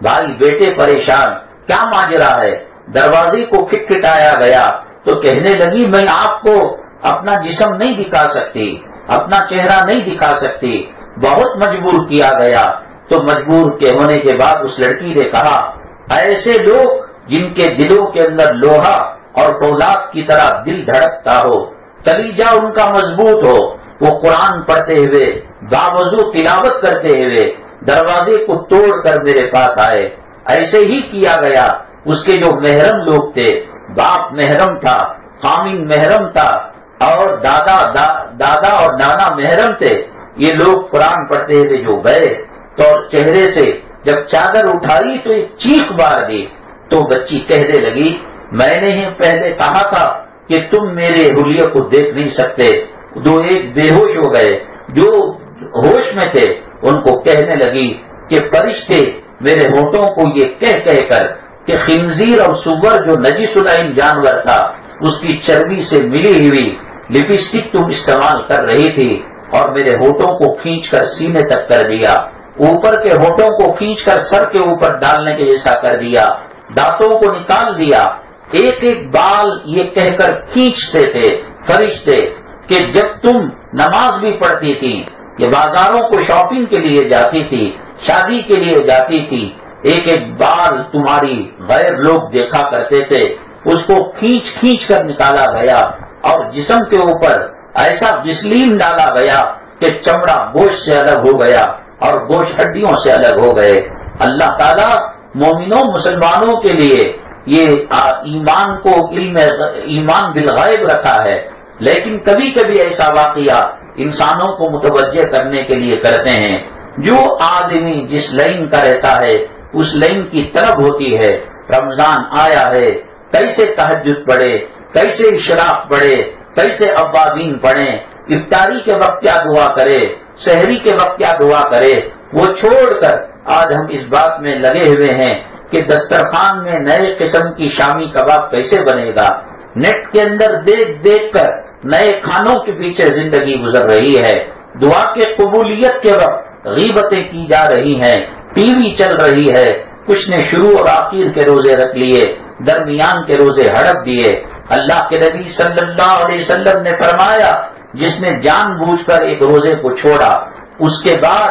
بھائی بیٹے پریشان، کیا ماجرا ہے؟ دروازے کو کھٹکھٹایا گیا تو کہنے لگی میں آپ کو اپنا جسم نہیں دکھا سکتی، اپنا چہرہ نہیں دکھا سکتی، بہت مجبور کیا گیا۔ تو مجبور کے ہونے کے بعد اس لڑکی نے کہا ایسے لوگ جن کے دلوں کے اندر لوہا اور فولاد کی طرح دل دھڑکتا ہو، کلیجہ ان کا مضبوط ہو، وہ قرآن پڑھتے ہوئے باوضو تلاوت کرتے ہوئے دروازے کو توڑ کر میرے پاس آئے۔ ایسے ہی کیا گیا۔ اس کے جو محرم لوگ تھے، باپ محرم تھا، خامن محرم تھا، اور دادا دا دادا اور نانا محرم تھے، یہ لوگ قرآن پڑھتے ہوئے جو گئے تو چہرے سے جب چادر اٹھائی تو ایک چیخ مار دی۔ تو بچی کہنے لگی میں نے ہی پہلے کہا تھا کہ تم میرے حلیے کو دیکھ نہیں سکتے۔ دو ایک بے ہوش ہو گئے، جو ہوش میں تھے ان کو کہنے لگی کہ فرشتے میرے ہونٹوں کو یہ کہہ کہہ کر کہ خنزیر اور سور جو نجس العین جانور تھا اس کی چربی سے ملی ہوئی لپسٹک تم استعمال کر رہی تھی اور میرے ہونٹوں کو کھینچ کر سینے تک کر دیا، اوپر کے ہونٹوں کو کھینچ کر سر کے اوپر ڈالنے کے جیسا کر دیا، دانتوں کو نکال دیا، ایک ایک بال یہ کہہ کر کھینچتے تھے فرشتے کہ جب تم نماز بھی پڑھتی تھی، یہ بازاروں کو شاپنگ کے لیے جاتی تھی، شادی کے لیے جاتی تھی، ایک ایک بال تمہاری غیر لوگ دیکھا کرتے تھے، اس کو کھینچ کھینچ کر نکالا گیا اور جسم کے اوپر ایسا وسلین ڈالا گیا کہ چمڑا گوشت سے الگ ہو گیا اور گوشت ہڈیوں سے الگ ہو گئے۔ اللہ تعالیٰ مومنوں مسلمانوں کے لیے یہ ایمان کو علم ایمان بالغیب رکھا ہے، لیکن کبھی کبھی ایسا واقعہ انسانوں کو متوجہ کرنے کے لیے کرتے ہیں۔ جو آدمی جس لائن کا رہتا ہے اس لائن کی طلب ہوتی ہے۔ رمضان آیا ہے، کیسے تہجد پڑھے، کیسے اشراق پڑھے، کیسے اوابین پڑھیں، افطاری کے وقت کیا دعا کرے، سحری کے وقت کیا دعا کرے، وہ چھوڑ کر آج ہم اس بات میں لگے ہوئے ہیں کہ دسترخوان میں نئے قسم کی شامی کباب کیسے بنے گا۔ نیٹ کے اندر دیکھ دیکھ کر نئے کھانوں کے پیچھے زندگی گزر رہی ہے۔ دعا کے قبولیت کے وقت غیبتیں کی جا رہی ہیں، ٹی وی چل رہی ہے، کچھ نے شروع اور آخر کے روزے رکھ لیے، درمیان کے روزے ہڑپ دیے۔ اللہ کے نبی صلی اللہ علیہ وسلم نے فرمایا جس نے جان بوجھ کر ایک روزے کو چھوڑا، اس کے بعد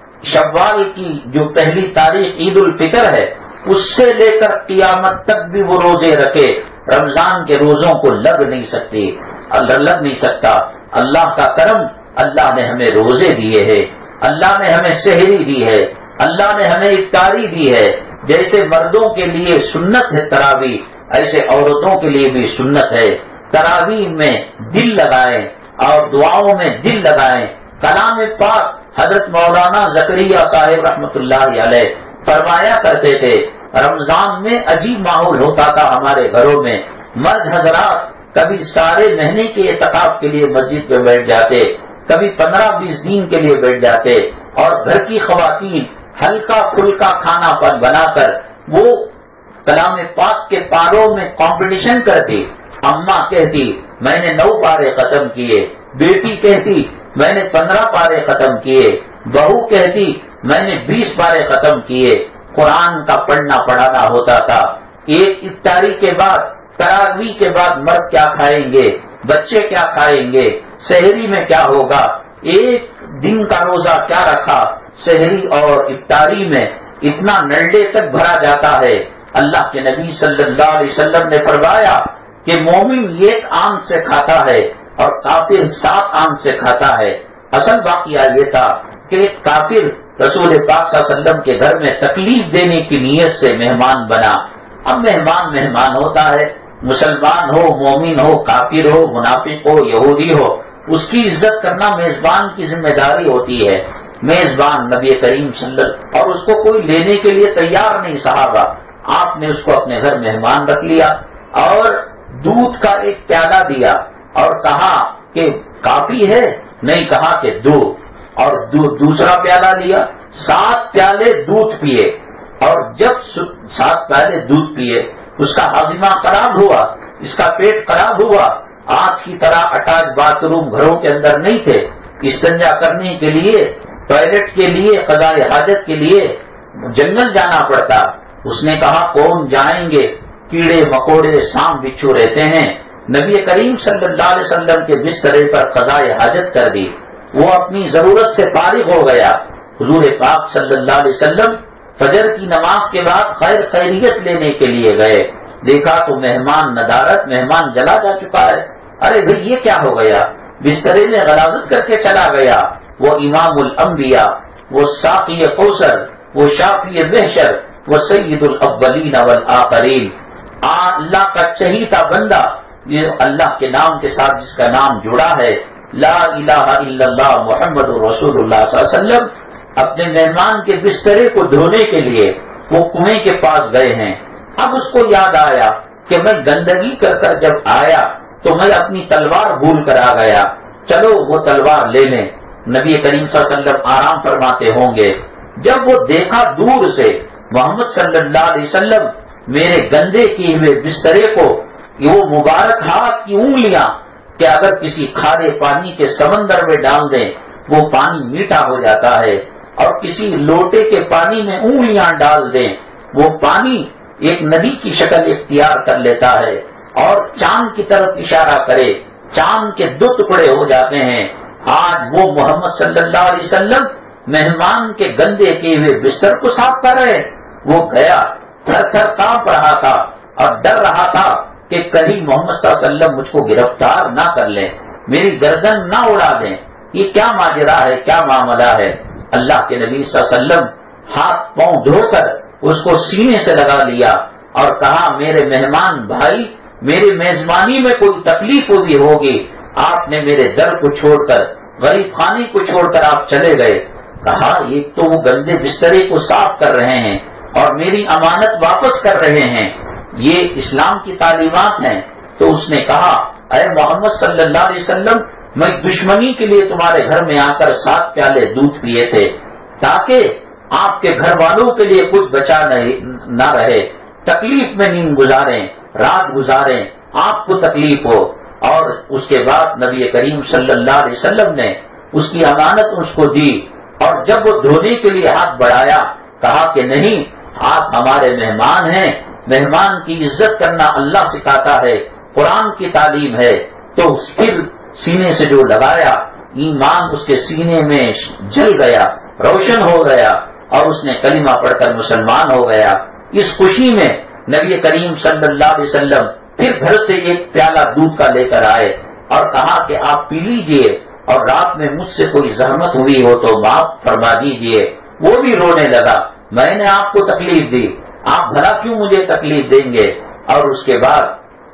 شوال کی جو پہلی تاریخ عید الفطر ہے اس سے لے کر قیامت تک بھی وہ روزے رکھے، رمضان کے روزوں کو لگ نہیں سکتی، لگ نہیں سکتا۔ اللہ کا کرم، اللہ نے ہمیں روزے دیے ہیں، اللہ نے ہمیں سحری دی ہے، اللہ نے ہمیں افطاری دی ہے۔ جیسے مردوں کے لیے سنت ہے تراویح، ایسے عورتوں کے لیے بھی سنت ہے۔ تراویح میں دل لگائیں اور دعاؤں میں دل لگائیں۔ کلام پاک حضرت مولانا زکریا صاحب رحمۃ اللہ علیہ فرمایا کرتے تھے، رمضان میں عجیب ماحول ہوتا تھا ہمارے گھروں میں، مرد حضرات کبھی سارے مہینے کے اعتکاف کے لیے مسجد پہ بیٹھ جاتے، کبھی پندرہ بیس دن کے لیے بیٹھ جاتے، اور گھر کی خواتین ہلکا پھلکا کھانا پن بنا کر وہ کلام پاک کے پاروں میں کمپٹیشن کرتی۔ اماں کہتی میں نے نو پارے ختم کیے، بیٹی کہتی میں نے پندرہ پارے ختم کیے، بہو کہتی میں نے بیس پارے ختم کیے۔ قرآن کا پڑھنا پڑھانا ہوتا تھا۔ ایک افطاری کے بعد، تراویح کے بعد مرد کیا کھائیں گے، بچے کیا کھائیں گے، سحری میں کیا ہوگا، ایک دن کا روزہ کیا رکھا، سحری اور افطاری میں اتنا نلڈے تک بھرا جاتا ہے۔ اللہ کے نبی صلی اللہ علیہ وسلم نے فرمایا کہ مومن ایک آنکھ سے کھاتا ہے اور کافر سات آنکھ سے کھاتا ہے۔ اصل واقعہ یہ تھا کہ ایک کافر رسول پاک صلی اللہ علیہ وسلم کے گھر میں تکلیف دینے کی نیت سے مہمان بنا۔ اب مہمان مہمان ہوتا ہے، مسلمان ہو، مومن ہو، کافر ہو، منافق ہو، یہودی ہو، اس کی عزت کرنا میزبان کی ذمہ داری ہوتی ہے۔ میزبان نبی کریم صلی اللہ علیہ وسلم، اور اس کو کوئی لینے کے لیے تیار نہیں صحابہ، آپ نے اس کو اپنے گھر مہمان رکھ لیا اور دودھ کا ایک پیالہ دیا اور کہا کہ کافی ہے، نہیں کہا کہ دو، اور دو دوسرا پیالہ لیا، سات پیالے دودھ پیے، اور جب سات پیالے دودھ پیے اس کا ہاضمہ خراب ہوا، اس کا پیٹ خراب ہوا۔ آج کی طرح اٹیچ باتھ روم گھروں کے اندر نہیں تھے، استنجا کرنے کے لیے، ٹوائلٹ کے لیے، قضاء حاجت کے لیے جنگل جانا پڑتا. اس نے کہا کون جائیں گے, کیڑے مکوڑے سانپ بچھو رہتے ہیں. نبی کریم صلی اللہ علیہ وسلم کے بسترے پر قضائے حاجت کر دی. وہ اپنی ضرورت سے فارغ ہو گیا. حضور پاک صلی اللہ علیہ وسلم فجر کی نماز کے بعد خیر خیریت لینے کے لیے گئے. دیکھا تو مہمان ندارت, مہمان جلا جا چکا ہے. ارے بھئی یہ کیا ہو گیا؟ بسترے میں غلاظت کر کے چلا گیا. وہ امام الانبیاء, وہ ساقی کوثر, وہ شافی محشر, وہ سید الاولین والآخرین, اللہ کا چہیتا بندہ, یہ اللہ کے نام کے ساتھ جس کا نام جڑا ہے, لا الہ الا اللہ محمد رسول اللہ صلی اللہ علیہ وسلم, اپنے مہمان کے بسترے کو دھونے کے لیے وہ کنویں کے پاس گئے ہیں. اب اس کو یاد آیا کہ میں گندگی کر کر جب آیا تو میں اپنی تلوار بھول کر آ گیا, چلو وہ تلوار لے لیں. نبی کریم صلی اللہ علیہ وسلم آرام فرماتے ہوں گے. جب وہ دیکھا دور سے محمد صلی اللہ علیہ وسلم میرے گندے کیے ہوئے بسترے کو, وہ مبارک ہاتھ کی انگلیاں کہ اگر کسی کھارے پانی کے سمندر میں ڈال دیں وہ پانی میٹھا ہو جاتا ہے, اور کسی لوٹے کے پانی میں انگلیاں ڈال دیں وہ پانی ایک ندی کی شکل اختیار کر لیتا ہے, اور چاند کی طرف اشارہ کرے چاند کے دو ٹکڑے ہو جاتے ہیں. آج وہ محمد صلی اللہ علیہ وسلم مہمان کے گندے کیے ہوئے بستر کو صاف کر رہے. وہ گیا, تھر تھر کانپ رہا تھا اور ڈر رہا تھا کہ کہیں محمد صلی اللہ علیہ وسلم مجھ کو گرفتار نہ کر لیں, میری گردن نہ اڑا دیں. یہ کیا ماجرا ہے, کیا معاملہ ہے؟ اللہ کے نبی صلی اللہ علیہ وسلم ہاتھ پاؤں دھو کر اس کو سینے سے لگا لیا اور کہا میرے مہمان بھائی, میری میزبانی میں کوئی تکلیف ہوئی ہوگی, آپ نے میرے در کو چھوڑ کر, غریب خانے کو چھوڑ کر آپ چلے گئے. کہا ایک تو وہ گندے بسترے کو صاف کر رہے ہیں اور میری امانت واپس کر رہے ہیں, یہ اسلام کی تعلیمات ہیں. تو اس نے کہا اے محمد صلی اللہ علیہ وسلم, میں دشمنی کے لیے تمہارے گھر میں آ کر سات پیالے دودھ پیے تھے تاکہ آپ کے گھر والوں کے لیے کچھ بچا نہ رہے, تکلیف میں نیند گزاریں, رات گزاریں, آپ کو تکلیف ہو. اور اس کے بعد نبی کریم صلی اللہ علیہ وسلم نے اس کی امانت اس کو دی, اور جب وہ دھونے کے لیے ہاتھ بڑھایا کہا کہ نہیں, آپ ہمارے مہمان ہیں, مہمان کی عزت کرنا اللہ سکھاتا ہے, قرآن کی تعلیم ہے. تو پھر سینے سے جو لگایا, ایمان اس کے سینے میں جل گیا, روشن ہو گیا, اور اس نے کلمہ پڑھ کر مسلمان ہو گیا. اس خوشی میں نبی کریم صلی اللہ علیہ وسلم پھر گھر سے ایک پیالہ دودھ کا لے کر آئے اور کہا کہ آپ پی لیجئے, اور رات میں مجھ سے کوئی زحمت ہوئی ہو تو معاف فرما دیجئے. وہ بھی رونے لگا, میں نے آپ کو تکلیف دی, آپ بھلا کیوں مجھے تکلیف دیں گے؟ اور اس کے بعد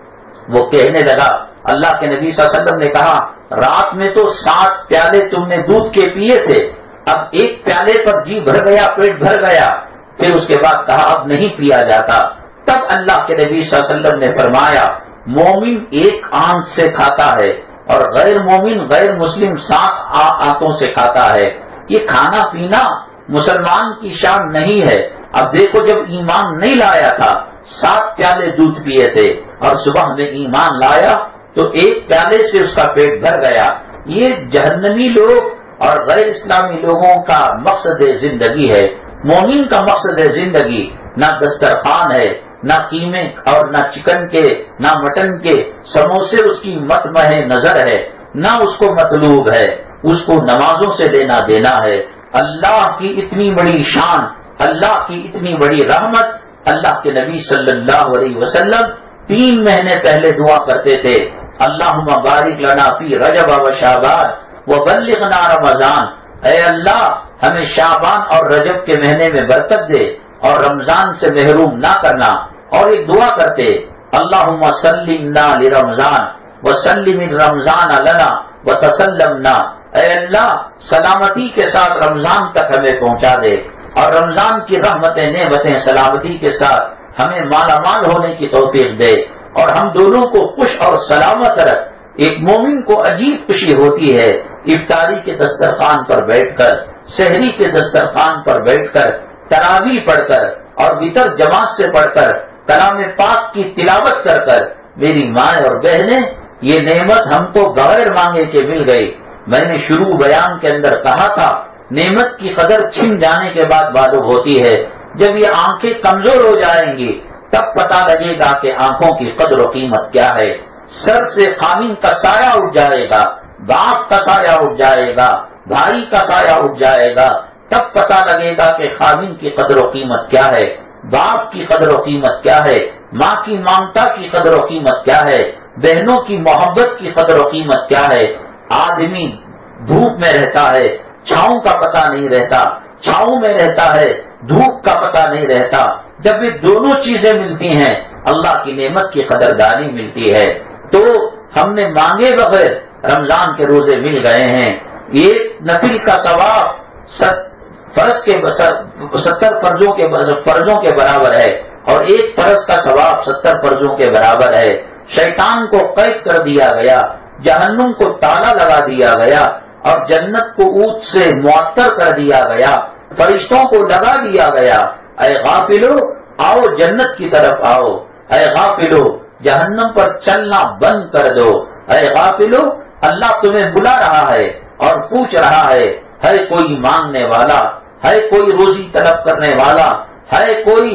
وہ کہنے لگا, اللہ کے نبی صلی اللہ علیہ وسلم نے کہا رات میں تو سات پیالے تم نے دودھ کے پیے تھے, اب ایک پیالے پر جی بھر گیا, پیٹ بھر گیا. پھر اس کے بعد کہا اب نہیں پیا جاتا. تب اللہ کے نبی صلی اللہ علیہ وسلم نے فرمایا مومن ایک آنکھ سے کھاتا ہے اور غیر مومن غیر مسلم سات آنکھوں سے کھاتا ہے. یہ کھانا پینا مسلمان کی شان نہیں ہے. اب دیکھو جب ایمان نہیں لایا تھا سات پیالے دودھ پیے تھے, اور صبح میں ایمان لایا تو ایک پیالے سے اس کا پیٹ بھر گیا. یہ جہنمی لوگ اور غیر اسلامی لوگوں کا مقصد زندگی ہے. مومن کا مقصد زندگی نہ دسترخوان ہے, نہ قیمے اور نہ چکن کے, نہ مٹن کے سموسے اس کی مطمع نظر ہے, نہ اس کو مطلوب ہے, اس کو نمازوں سے لینا دینا ہے. اللہ کی اتنی بڑی شان, اللہ کی اتنی بڑی رحمت. اللہ کے نبی صلی اللہ علیہ وسلم تین مہینے پہلے دعا کرتے تھے, اللہم بارک لنا فی رجب و شعبان وبلغنا رمضان. اے اللہ ہمیں شعبان اور رجب کے مہینے میں برکت دے اور رمضان سے محروم نہ کرنا. اور ایک دعا کرتے, اللہم سلمنا لرمضان وسلم رمضان لنا وتسلمنا. اے اللہ سلامتی کے ساتھ رمضان تک ہمیں پہنچا دے, اور رمضان کی رحمتیں نعمتیں سلامتی کے ساتھ ہمیں مالا مال ہونے کی توفیق دے, اور ہم دونوں کو خوش اور سلامت رکھ. ایک مومن کو عجیب خوشی ہوتی ہے افطاری کے دسترخوان پر بیٹھ کر, سحری کے دسترخوان پر بیٹھ کر, تراویح پڑھ کر اور وتر جماعت سے پڑھ کر, کلام پاک کی تلاوت کر کر. میری ماں اور بہنیں, یہ نعمت ہم کو بغیر مانگے کے مل گئی. میں نے شروع بیان کے اندر کہا تھا نعمت کی قدر چھن جانے کے بعد معلوم ہوتی ہے. جب یہ آنکھیں کمزور ہو جائیں گی تب پتہ لگے گا کہ آنکھوں کی قدر و قیمت کیا ہے. سر سے خامن کا سایہ اٹھ جائے گا، باپ کا سایہ اٹھ جائے گا، بھائی کا سایہ اٹھ جائے گا، تب پتہ لگے گا کہ خامن کی قدر و قیمت کیا ہے، باپ کی قدر و قیمت کیا ہے، ماں کی ممتا کی قدر و قیمت کیا ہے، بہنوں کی محبت کی قدر و قیمت کیا ہے. آدمی دھوپ میں رہتا ہے، چھاؤں کا پتہ نہیں رہتا، چھاؤں میں رہتا ہے، دھوپ کا پتہ نہیں رہتا. جب یہ دونوں چیزیں ملتی ہیں اللہ کی نعمت کی قدردانی ملتی ہے. تو ہم نے مانگے بغیر رمضان کے روزے مل گئے ہیں. ایک نفل کا ثواب فرض کے ستر فرضوں کے فرضوں کے برابر ہے اور ایک فرض کا ثواب ستر فرضوں کے برابر ہے. شیطان کو قید کر دیا گیا، جہنم کو تالا لگا دیا گیا اور جنت کو اونچ سے معطر کر دیا گیا. فرشتوں کو لگا دیا گیا، اے غافلو آؤ جنت کی طرف آؤ، اے غافلو جہنم پر چلنا بند کر دو، اے غافلو اللہ تمہیں بلا رہا ہے اور پوچھ رہا ہے ہے کوئی مانگنے والا، ہے کوئی روزی طلب کرنے والا، ہے کوئی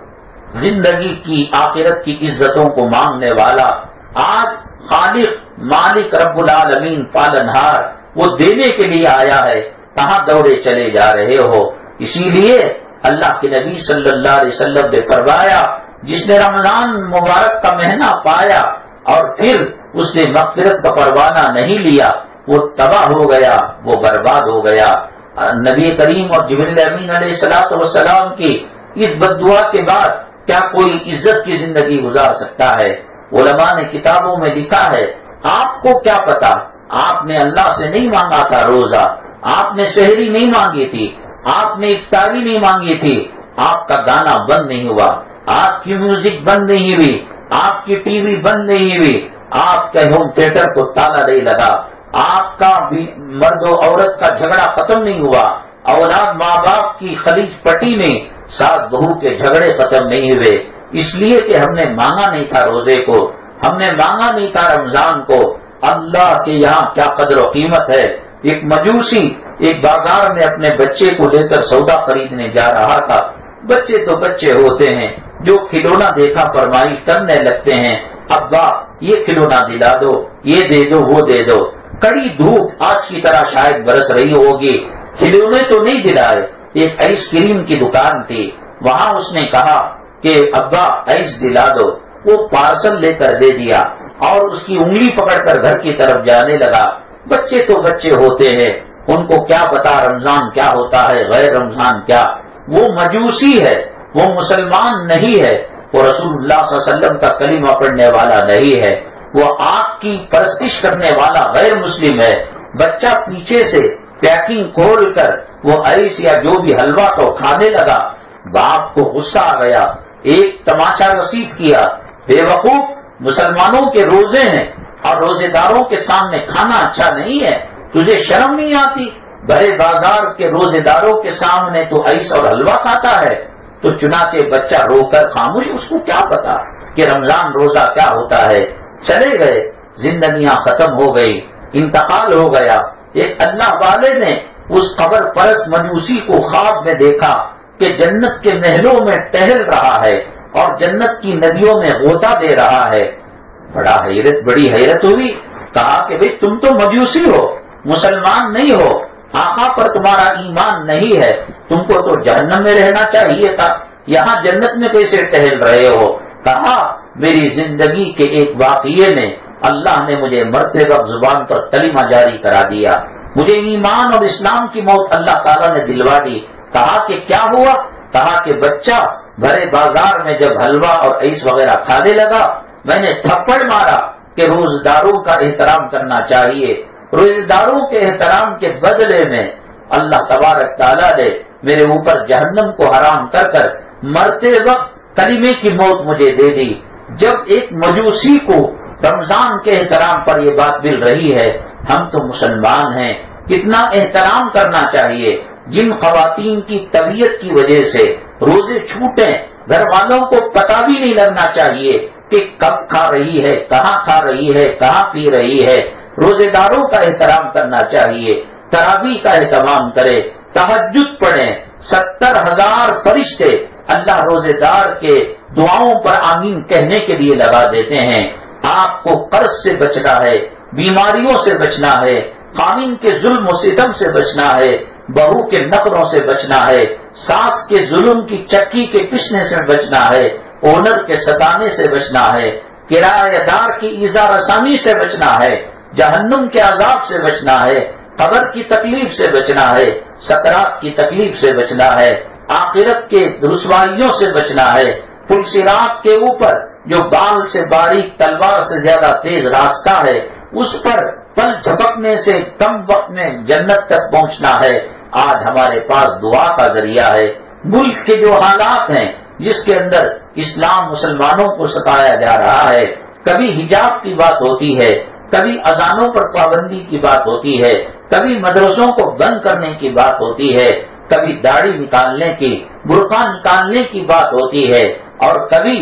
زندگی کی آخرت کی عزتوں کو مانگنے والا. آج خالق مالک رب العالمین پالنہار وہ دینے کے لیے آیا ہے، کہاں دوڑے چلے جا رہے ہو؟ اسی لیے اللہ کے نبی صلی اللہ علیہ وسلم نے فرمایا جس نے رمضان مبارک کا مہینہ پایا اور پھر اس نے مغفرت کا پروانہ نہیں لیا وہ تباہ ہو گیا، وہ برباد ہو گیا. نبی کریم اور جبریل امین علیہ الصلوۃ والسلام کی اس بددعا کے بعد کیا کوئی عزت کی زندگی گزار سکتا ہے؟ علماء نے کتابوں میں لکھا ہے آپ کو کیا پتا، آپ نے اللہ سے نہیں مانگا تھا روزہ، آپ نے سحری نہیں مانگی تھی، آپ نے افطاری نہیں مانگی تھی، آپ کا گانا بند نہیں ہوا، آپ کی میوزک بند نہیں ہوئی، آپ کی ٹی وی بند نہیں ہوئی، آپ کے ہوم تھیٹر کو تالا نہیں لگا، آپ کا مرد و عورت کا جھگڑا ختم نہیں ہوا، اولاد ماں باپ کی خلیج پٹی میں ساس بہو کے جھگڑے ختم نہیں ہوئے، اس لیے کہ ہم نے مانگا نہیں تھا روزے کو، ہم نے مانگا نہیں تھا رمضان کو. اللہ کے یہاں کیا قدر و قیمت ہے. ایک مجوسی ایک بازار میں اپنے بچے کو لے کر سودا خریدنے جا رہا تھا. بچے تو بچے ہوتے ہیں، جو کھلونا دیکھا فرمائش کرنے لگتے ہیں، ابا یہ کھلونا دلا دو، یہ دے دو، وہ دے دو. کڑی دھوپ آج کی طرح شاید برس رہی ہوگی، کھلونے تو نہیں دلائے. ایک آئس کریم کی دکان تھی، وہاں اس نے کہا کہ ابا آئس دلا دو. وہ پارسل لے کر دے دیا اور اس کی انگلی پکڑ کر گھر کی طرف جانے لگا. بچے تو بچے ہوتے ہیں، ان کو کیا پتا رمضان کیا ہوتا ہے، غیر رمضان کیا. وہ مجوسی ہے، وہ مسلمان نہیں ہے، وہ رسول اللہ صلی اللہ علیہ وسلم کا کلمہ پڑھنے والا نہیں ہے، وہ آگ کی پرستش کرنے والا غیر مسلم ہے. بچہ پیچھے سے پیکنگ کھول کر وہ آئس یا جو بھی حلوہ کو کھانے لگا. باپ کو غصہ آ گیا، ایک تماچا رسید کیا، بے وقوف مسلمانوں کے روزے ہیں اور روزے داروں کے سامنے کھانا اچھا نہیں ہے، تجھے شرم نہیں آتی؟ بڑے بازار کے روزے داروں کے سامنے تو آئس اور حلوہ کھاتا ہے. تو چنانچہ بچہ رو کر خاموش، اس کو کیا پتا کہ رمضان روزہ کیا ہوتا ہے. چلے گئے، زندگیاں ختم ہو گئی، انتقال ہو گیا. ایک اللہ والے نے اس قبر پرست مجوسی کو خواب میں دیکھا کہ جنت کے محلوں میں ٹہل رہا ہے اور جنت کی ندیوں میں غوطہ دے رہا ہے. بڑا حیرت بڑی حیرت ہوئی. کہا کہ بھئی تم تو مجوسی ہو، مسلمان نہیں ہو، آقا پر تمہارا ایمان نہیں ہے، تم کو تو جہنم میں رہنا چاہیے تھا، یہاں جنت میں کیسے ٹہل رہے ہو؟ کہا میری زندگی کے ایک واقعے میں اللہ نے مجھے مرتے وقت زبان پر کلمہ جاری کرا دیا، مجھے ایمان اور اسلام کی موت اللہ تعالیٰ نے دلوا دی. کہا کہ کیا ہوا؟ کہا کہ بچہ بھرے بازار میں جب حلوہ اور عیش وغیرہ کھانے لگا، میں نے تھپڑ مارا کہ روزداروں کا احترام کرنا چاہیے. روزداروں کے احترام کے بدلے میں اللہ تبارک تعالیٰ نے میرے اوپر جہنم کو حرام کر کر مرتے وقت کلمے کی موت مجھے دے دی. جب ایک مجوسی کو رمضان کے احترام پر یہ بات مل رہی ہے، ہم تو مسلمان ہیں، کتنا احترام کرنا چاہیے. جن خواتین کی طبیعت کی وجہ سے روزے چھوٹیں، گھر والوں کو پتہ بھی نہیں لگنا چاہیے کہ کب کھا رہی ہے، کہاں کھا رہی ہے، کہاں پی رہی ہے. روزے داروں کا احترام کرنا چاہیے، تراویح کا اہتمام کرے، تہجد پڑھیں، ستر ہزار فرشتے اللہ روزے دار کے دعاؤں پر آمین کہنے کے لیے لگا دیتے ہیں۔ آپ کو قرض سے بچنا ہے، بیماریوں سے بچنا ہے، قانون کے ظلم و ستم سے بچنا ہے، بہو کے نخروں سے بچنا ہے، ساس کے ظلم کی چکی کے پسنے سے بچنا ہے، اونر کے ستانے سے بچنا ہے، کرایہ دار کی ایذا رسانی سے بچنا ہے، جہنم کے عذاب سے بچنا ہے، قبر کی تکلیف سے بچنا ہے، سکرات کی تکلیف سے بچنا ہے، آخرت کے رسوائیوں سے بچنا ہے، پل صراط کے اوپر جو بال سے باریک تلوار سے زیادہ تیز راستہ ہے اس پر پل جھپکنے سے کم وقت میں جنت تک پہنچنا ہے۔ آج ہمارے پاس دعا کا ذریعہ ہے۔ ملک کے جو حالات ہیں جس کے اندر اسلام مسلمانوں کو ستایا جا رہا ہے، کبھی حجاب کی بات ہوتی ہے، کبھی اذانوں پر پابندی کی بات ہوتی ہے، کبھی مدرسوں کو بند کرنے کی بات ہوتی ہے، کبھی داڑھی نکالنے کی، برقع نکالنے کی بات ہوتی ہے، اور کبھی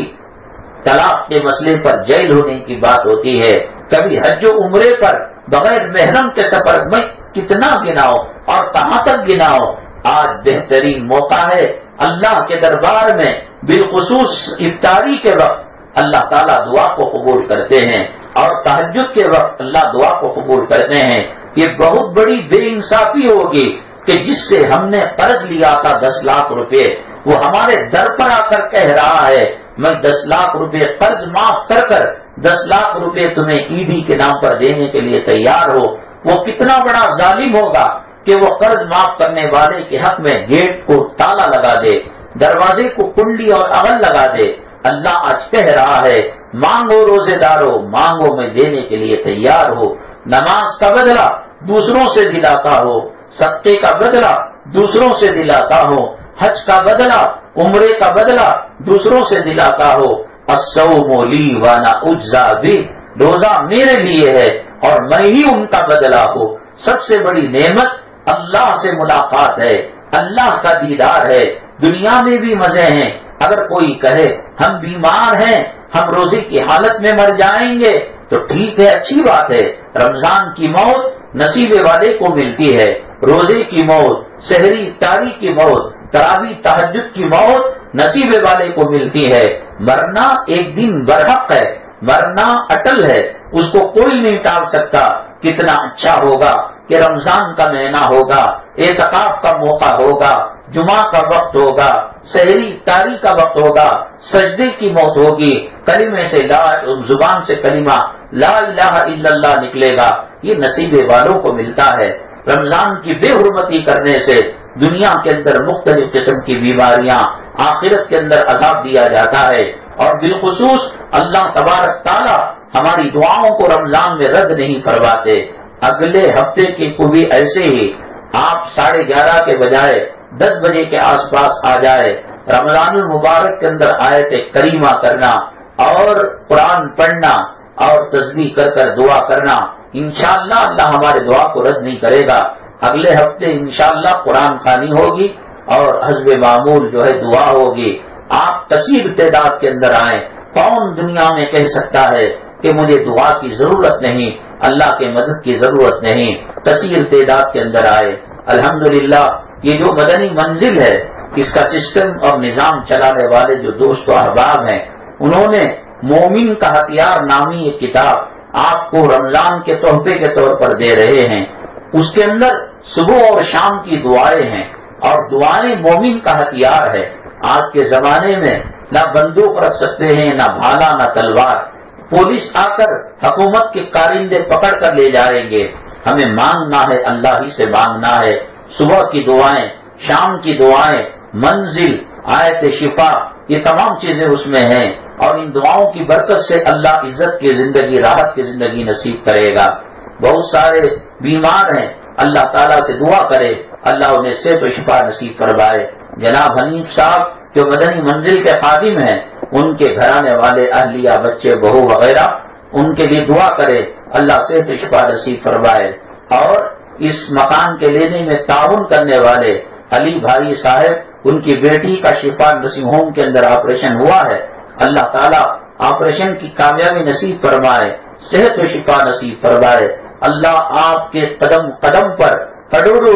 طلاق کے مسئلے پر جیل ہونے کی بات ہوتی ہے، کبھی حج و عمرے پر بغیر محرم کے سفر میں کتنا گناؤ اور کہاں تک گناؤ۔ آج بہترین موقع ہے اللہ کے دربار میں، بالخصوص افطاری کے وقت اللہ تعالیٰ دعا کو قبول کرتے ہیں، اور تہجد کے وقت اللہ دعا کو قبول کرتے ہیں۔ یہ بہت بڑی بے انصافی ہوگی کہ جس سے ہم نے قرض لیا تھا دس لاکھ روپے، وہ ہمارے در پر آ کر کہہ رہا ہے میں دس لاکھ روپے قرض معاف کر کر دس لاکھ روپے تمہیں عیدی کے نام پر دینے کے لیے تیار ہو۔ وہ کتنا بڑا ظالم ہوگا کہ وہ قرض معاف کرنے والے کے حق میں گیٹ کو تالا لگا دے، دروازے کو کنڈی اور اغل لگا دے۔ اللہ آج کہہ رہا ہے مانگو روزے دارو، مانگو میں دینے کے لیے تیار ہو۔ نماز کا بدلہ دوسروں سے دلاتا ہو، صدقے کا بدلہ دوسروں سے دلاتا ہو، حج کا بدلہ، عمرے کا بدلہ دوسروں سے دلاتا ہو۔ الصوم لی وانا اجزا بھی، روزہ میرے لیے ہے اور میں ہی ان کا بدلہ ہوں۔ سب سے بڑی نعمت اللہ سے ملاقات ہے، اللہ کا دیدار ہے۔ دنیا میں بھی مزے ہیں۔ اگر کوئی کہے ہم بیمار ہیں، ہم روزے کی حالت میں مر جائیں گے، تو ٹھیک ہے، اچھی بات ہے۔ رمضان کی موت نصیب والے کو ملتی ہے، روزے کی موت، سحری افطاری کی موت، تراویح تہجد کی موت نصیب والے کو ملتی ہے۔ مرنا ایک دن برحق ہے، مرنا اٹل ہے، اس کو کوئی نہیں ٹال سکتا۔ کتنا اچھا ہوگا کہ رمضان کا مہینہ ہوگا، اعتکاف کا موقع ہوگا، جمعہ کا وقت ہوگا، سحری افطاری کا وقت ہوگا، سجدے کی موت ہوگی، کلمے سے لا زبان سے کلمہ لا الہ الا اللہ نکلے گا۔ یہ نصیب والوں کو ملتا ہے۔ رمضان کی بے حرمتی کرنے سے دنیا کے اندر مختلف قسم کی بیماریاں، آخرت کے اندر عذاب دیا جاتا ہے، اور بالخصوص اللہ تبارک تعالیٰ ہماری دعاؤں کو رمضان میں رد نہیں فرماتے۔ اگلے ہفتے کی کو بھی ایسے ہی آپ ساڑھے گیارہ کے بجائے دس بجے کے آس پاس آ جائے، رمضان المبارک کے اندر آیت کریمہ کرنا اور قرآن پڑھنا اور تسبیح کر کر دعا کرنا، انشاءاللہ اللہ ہمارے دعا کو رد نہیں کرے گا۔ اگلے ہفتے انشاءاللہ قرآن خوانی ہوگی اور حسب معمول جو ہے دعا ہوگی۔ آپ کثیر تعداد کے اندر آئیں۔ کون دنیا میں کہہ سکتا ہے کہ مجھے دعا کی ضرورت نہیں، اللہ کے مدد کی ضرورت نہیں؟ کثیر تعداد کے اندر آئے۔ الحمدللہ یہ جو مدنی منزل ہے، اس کا سسٹم اور نظام چلانے والے جو دوست و احباب ہیں، انہوں نے مومن کا ہتھیار نامی ایک کتاب آپ کو رمضان کے تحفے کے طور پر دے رہے ہیں۔ اس کے اندر صبح اور شام کی دعائیں ہیں، اور دعائیں مومن کا ہتھیار ہے۔ آج کے زمانے میں نہ بندوق رکھ سکتے ہیں، نہ بھالا، نہ تلوار۔ پولیس آ کر حکومت کے کارندے پکڑ کر لے جائیں گے۔ ہمیں مانگنا ہے، اللہ ہی سے مانگنا ہے۔ صبح کی دعائیں، شام کی دعائیں، منزل، آیت شفا، یہ تمام چیزیں اس میں ہیں، اور ان دعاؤں کی برکت سے اللہ عزت کی زندگی، راحت کی زندگی نصیب کرے گا۔ بہت سارے بیمار ہیں، اللہ تعالیٰ سے دعا کرے اللہ انہیں صحت و شفا نصیب فرمائے۔ جناب حنیف صاحب جو مدنی منزل کے خادم ہیں، ان کے گھرانے والے، اہلیہ، بچے، بہو وغیرہ، ان کے لیے دعا کرے اللہ صحت و شفا نصیب فرمائے۔ اور اس مکان کے لینے میں تعاون کرنے والے علی بھائی صاحب، ان کی بیٹی کا شفا نرسنگ ہوم کے اندر آپریشن ہوا ہے، اللہ تعالیٰ آپریشن کی کامیابی نصیب فرمائے، صحت و شفا نصیب فرمائے۔ اللہ آپ کے قدم قدم پر کروڑوں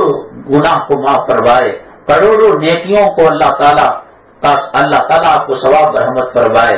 गुनाह को माफ फरमाए, करोड़ों नेकियों को अल्लाह ताला अल्लाह ताला आपको सवाब रहमत फरमाए।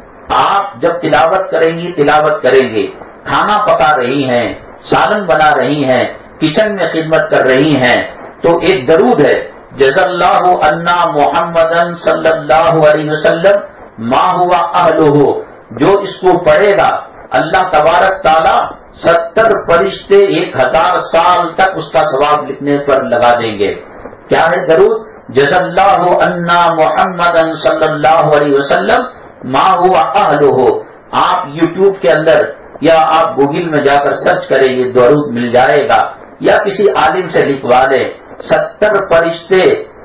आप जब तिलावत करेंगी तिलावत करेंगे, खाना पका रही हैं, सालन बना रही हैं, किचन में खिदमत कर रही हैं, तो एक दरूद है, जज़ल्लाहु अन्ना मुहम्मदन सल्लल्लाहु अलैहि वसल्लम मा हुवा अहलुहु, जो इसको पढ़ेगा अल्लाह तबारक ताला सत्तर फरिश्ते एक हजार साल तक उसका सवाब लिखने पर लगा देंगे। क्या है दरूद? जज़ल्लाहु अन्ना मुहम्मदन सल्लल्लाहु अलैहि वसल्लम मा हुवा अहलुहु। आप यूट्यूब के अंदर या आप गूगल में जाकर सर्च करें, ये दरूद मिल जाएगा, या किसी आलिम से लिखवा दें। सत्तर फरिश्ते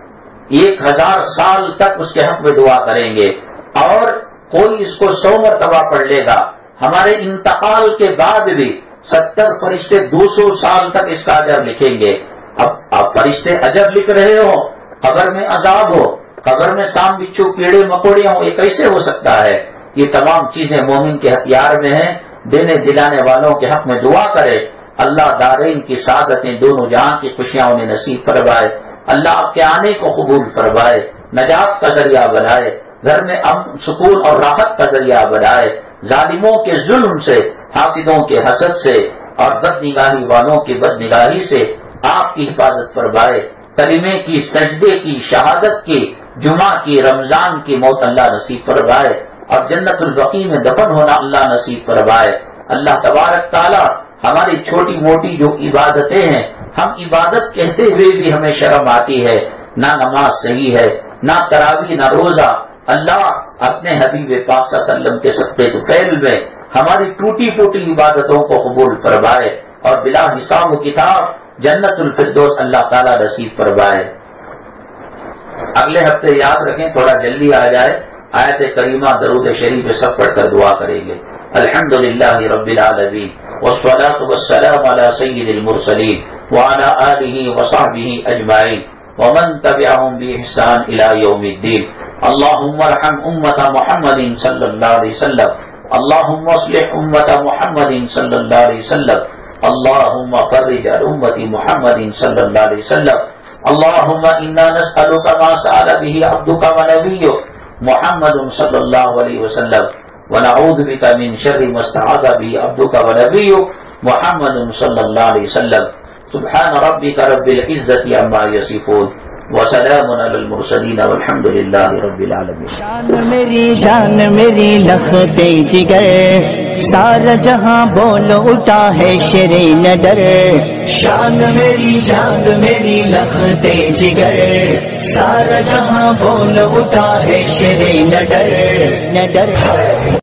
एक हजार साल तक उसके हक में दुआ करेंगे, और कोई इसको सौ मरतबा पढ़ लेगा, हमारे इंतकाल के बाद भी सत्तर फरिश्ते दो सौ साल तक इसका अजर लिखेंगे। अब आप फरिश्ते अजर लिख रहे हो, कब्र में अजाब हो, कब्र में सांप बिच्छू कीड़े मकोड़े हो, ये कैसे हो सकता है? ये तमाम चीजें मोमिन के हथियार में हैं। देने दिलाने वालों के हक में दुआ करे, अल्लाह दारैन की सादतें, दोनों जहां की खुशियां उन्हें नसीब फरमाए। अल्लाह आपके आने को कबूल फरमाए, नजात का जरिया बनाए, घर में अमन सुकून और राहत का जरिया बनाए, जालिमों के जुल्म से, हासिदों के हसद से और बदनिगाही वालों की बदनिगाही से आपकी हिफाजत फरमाए। कलिमे की, सजदे की, शहादत की, जुमा की, रमजान की मौत अल्लाह नसीब फरमाए, और जन्नतुल बकी में दफन होना अल्लाह नसीब फरमाए। अल्लाह तबारक ताला हमारी छोटी मोटी जो इबादतें हैं, हम इबादत कहते हुए भी हमें शर्म आती है, ना नमाज सही है, ना तरावी, ना रोजा। अल्लाह अपने हबीब पाक सल्लल्लाहु अलैहि वसल्लम के सत्ते तुफैल में हमारी टूटी फूटी इबादतों को कबूल फरमाए, और बिला हिसाब किताब जन्नतुल फिरदौस अल्लाह ताला नसीब फरमाए। अगले हफ्ते याद रखें, थोड़ा जल्दी आ जाए, आयत करीमा दरूद शरीफ सब पढ़कर दुआ करेंगे। अल्हम्दुलिल्लाहि रब्बिल आलमीन वस्सलातु वस्सलामु अला सय्यिदिल मुरसलीन व अला आलिहि व सहबिहि अजमाइन व मन तबिअहुम बि इहसान इला यौमिद्दीन। अल्लाहुम्मा अर्हम उम्मत मुहम्मदिन सल्लल्लाहु अलैहि वसल्लम, अल्लाहुम्मा अस्लिह उम्मत मुहम्मदिन सल्लल्लाहु अलैहि वसल्लम, अल्लाहुम्मा फर्रिज अन उम्मति मुहम्मदिन सल्लल्लाहु अलैहि वसल्लम, अल्लाहुम्मा इन्ना नस्अलुका मा सअल बिहि अब्दुका व नबियुक मुहम्मदुन सल्लल्लाहु अलैहि वसल्लम, व नऊज़ु बिका मिन शर्रि मा इस्तअज़ बिहि अब्दुका व नबियुक मुहम्मदुन सल्लल्लाहु अलैहि वसल्लम। सुब्हान रब्बिका रब्बिल इज्जति अम्मा यसिफून व सलामुन अलल मुरसलीन वल्हम्दुलिल्लाहि रब्बिल आलमीन। शान मेरी जान मेरी लखते जिगर, सारा जहां बोल उठा है शेरे नडर। शान मेरी जान मेरी लखते जिगर, सारा जहां बोल उठा है शेरे नडर नडर।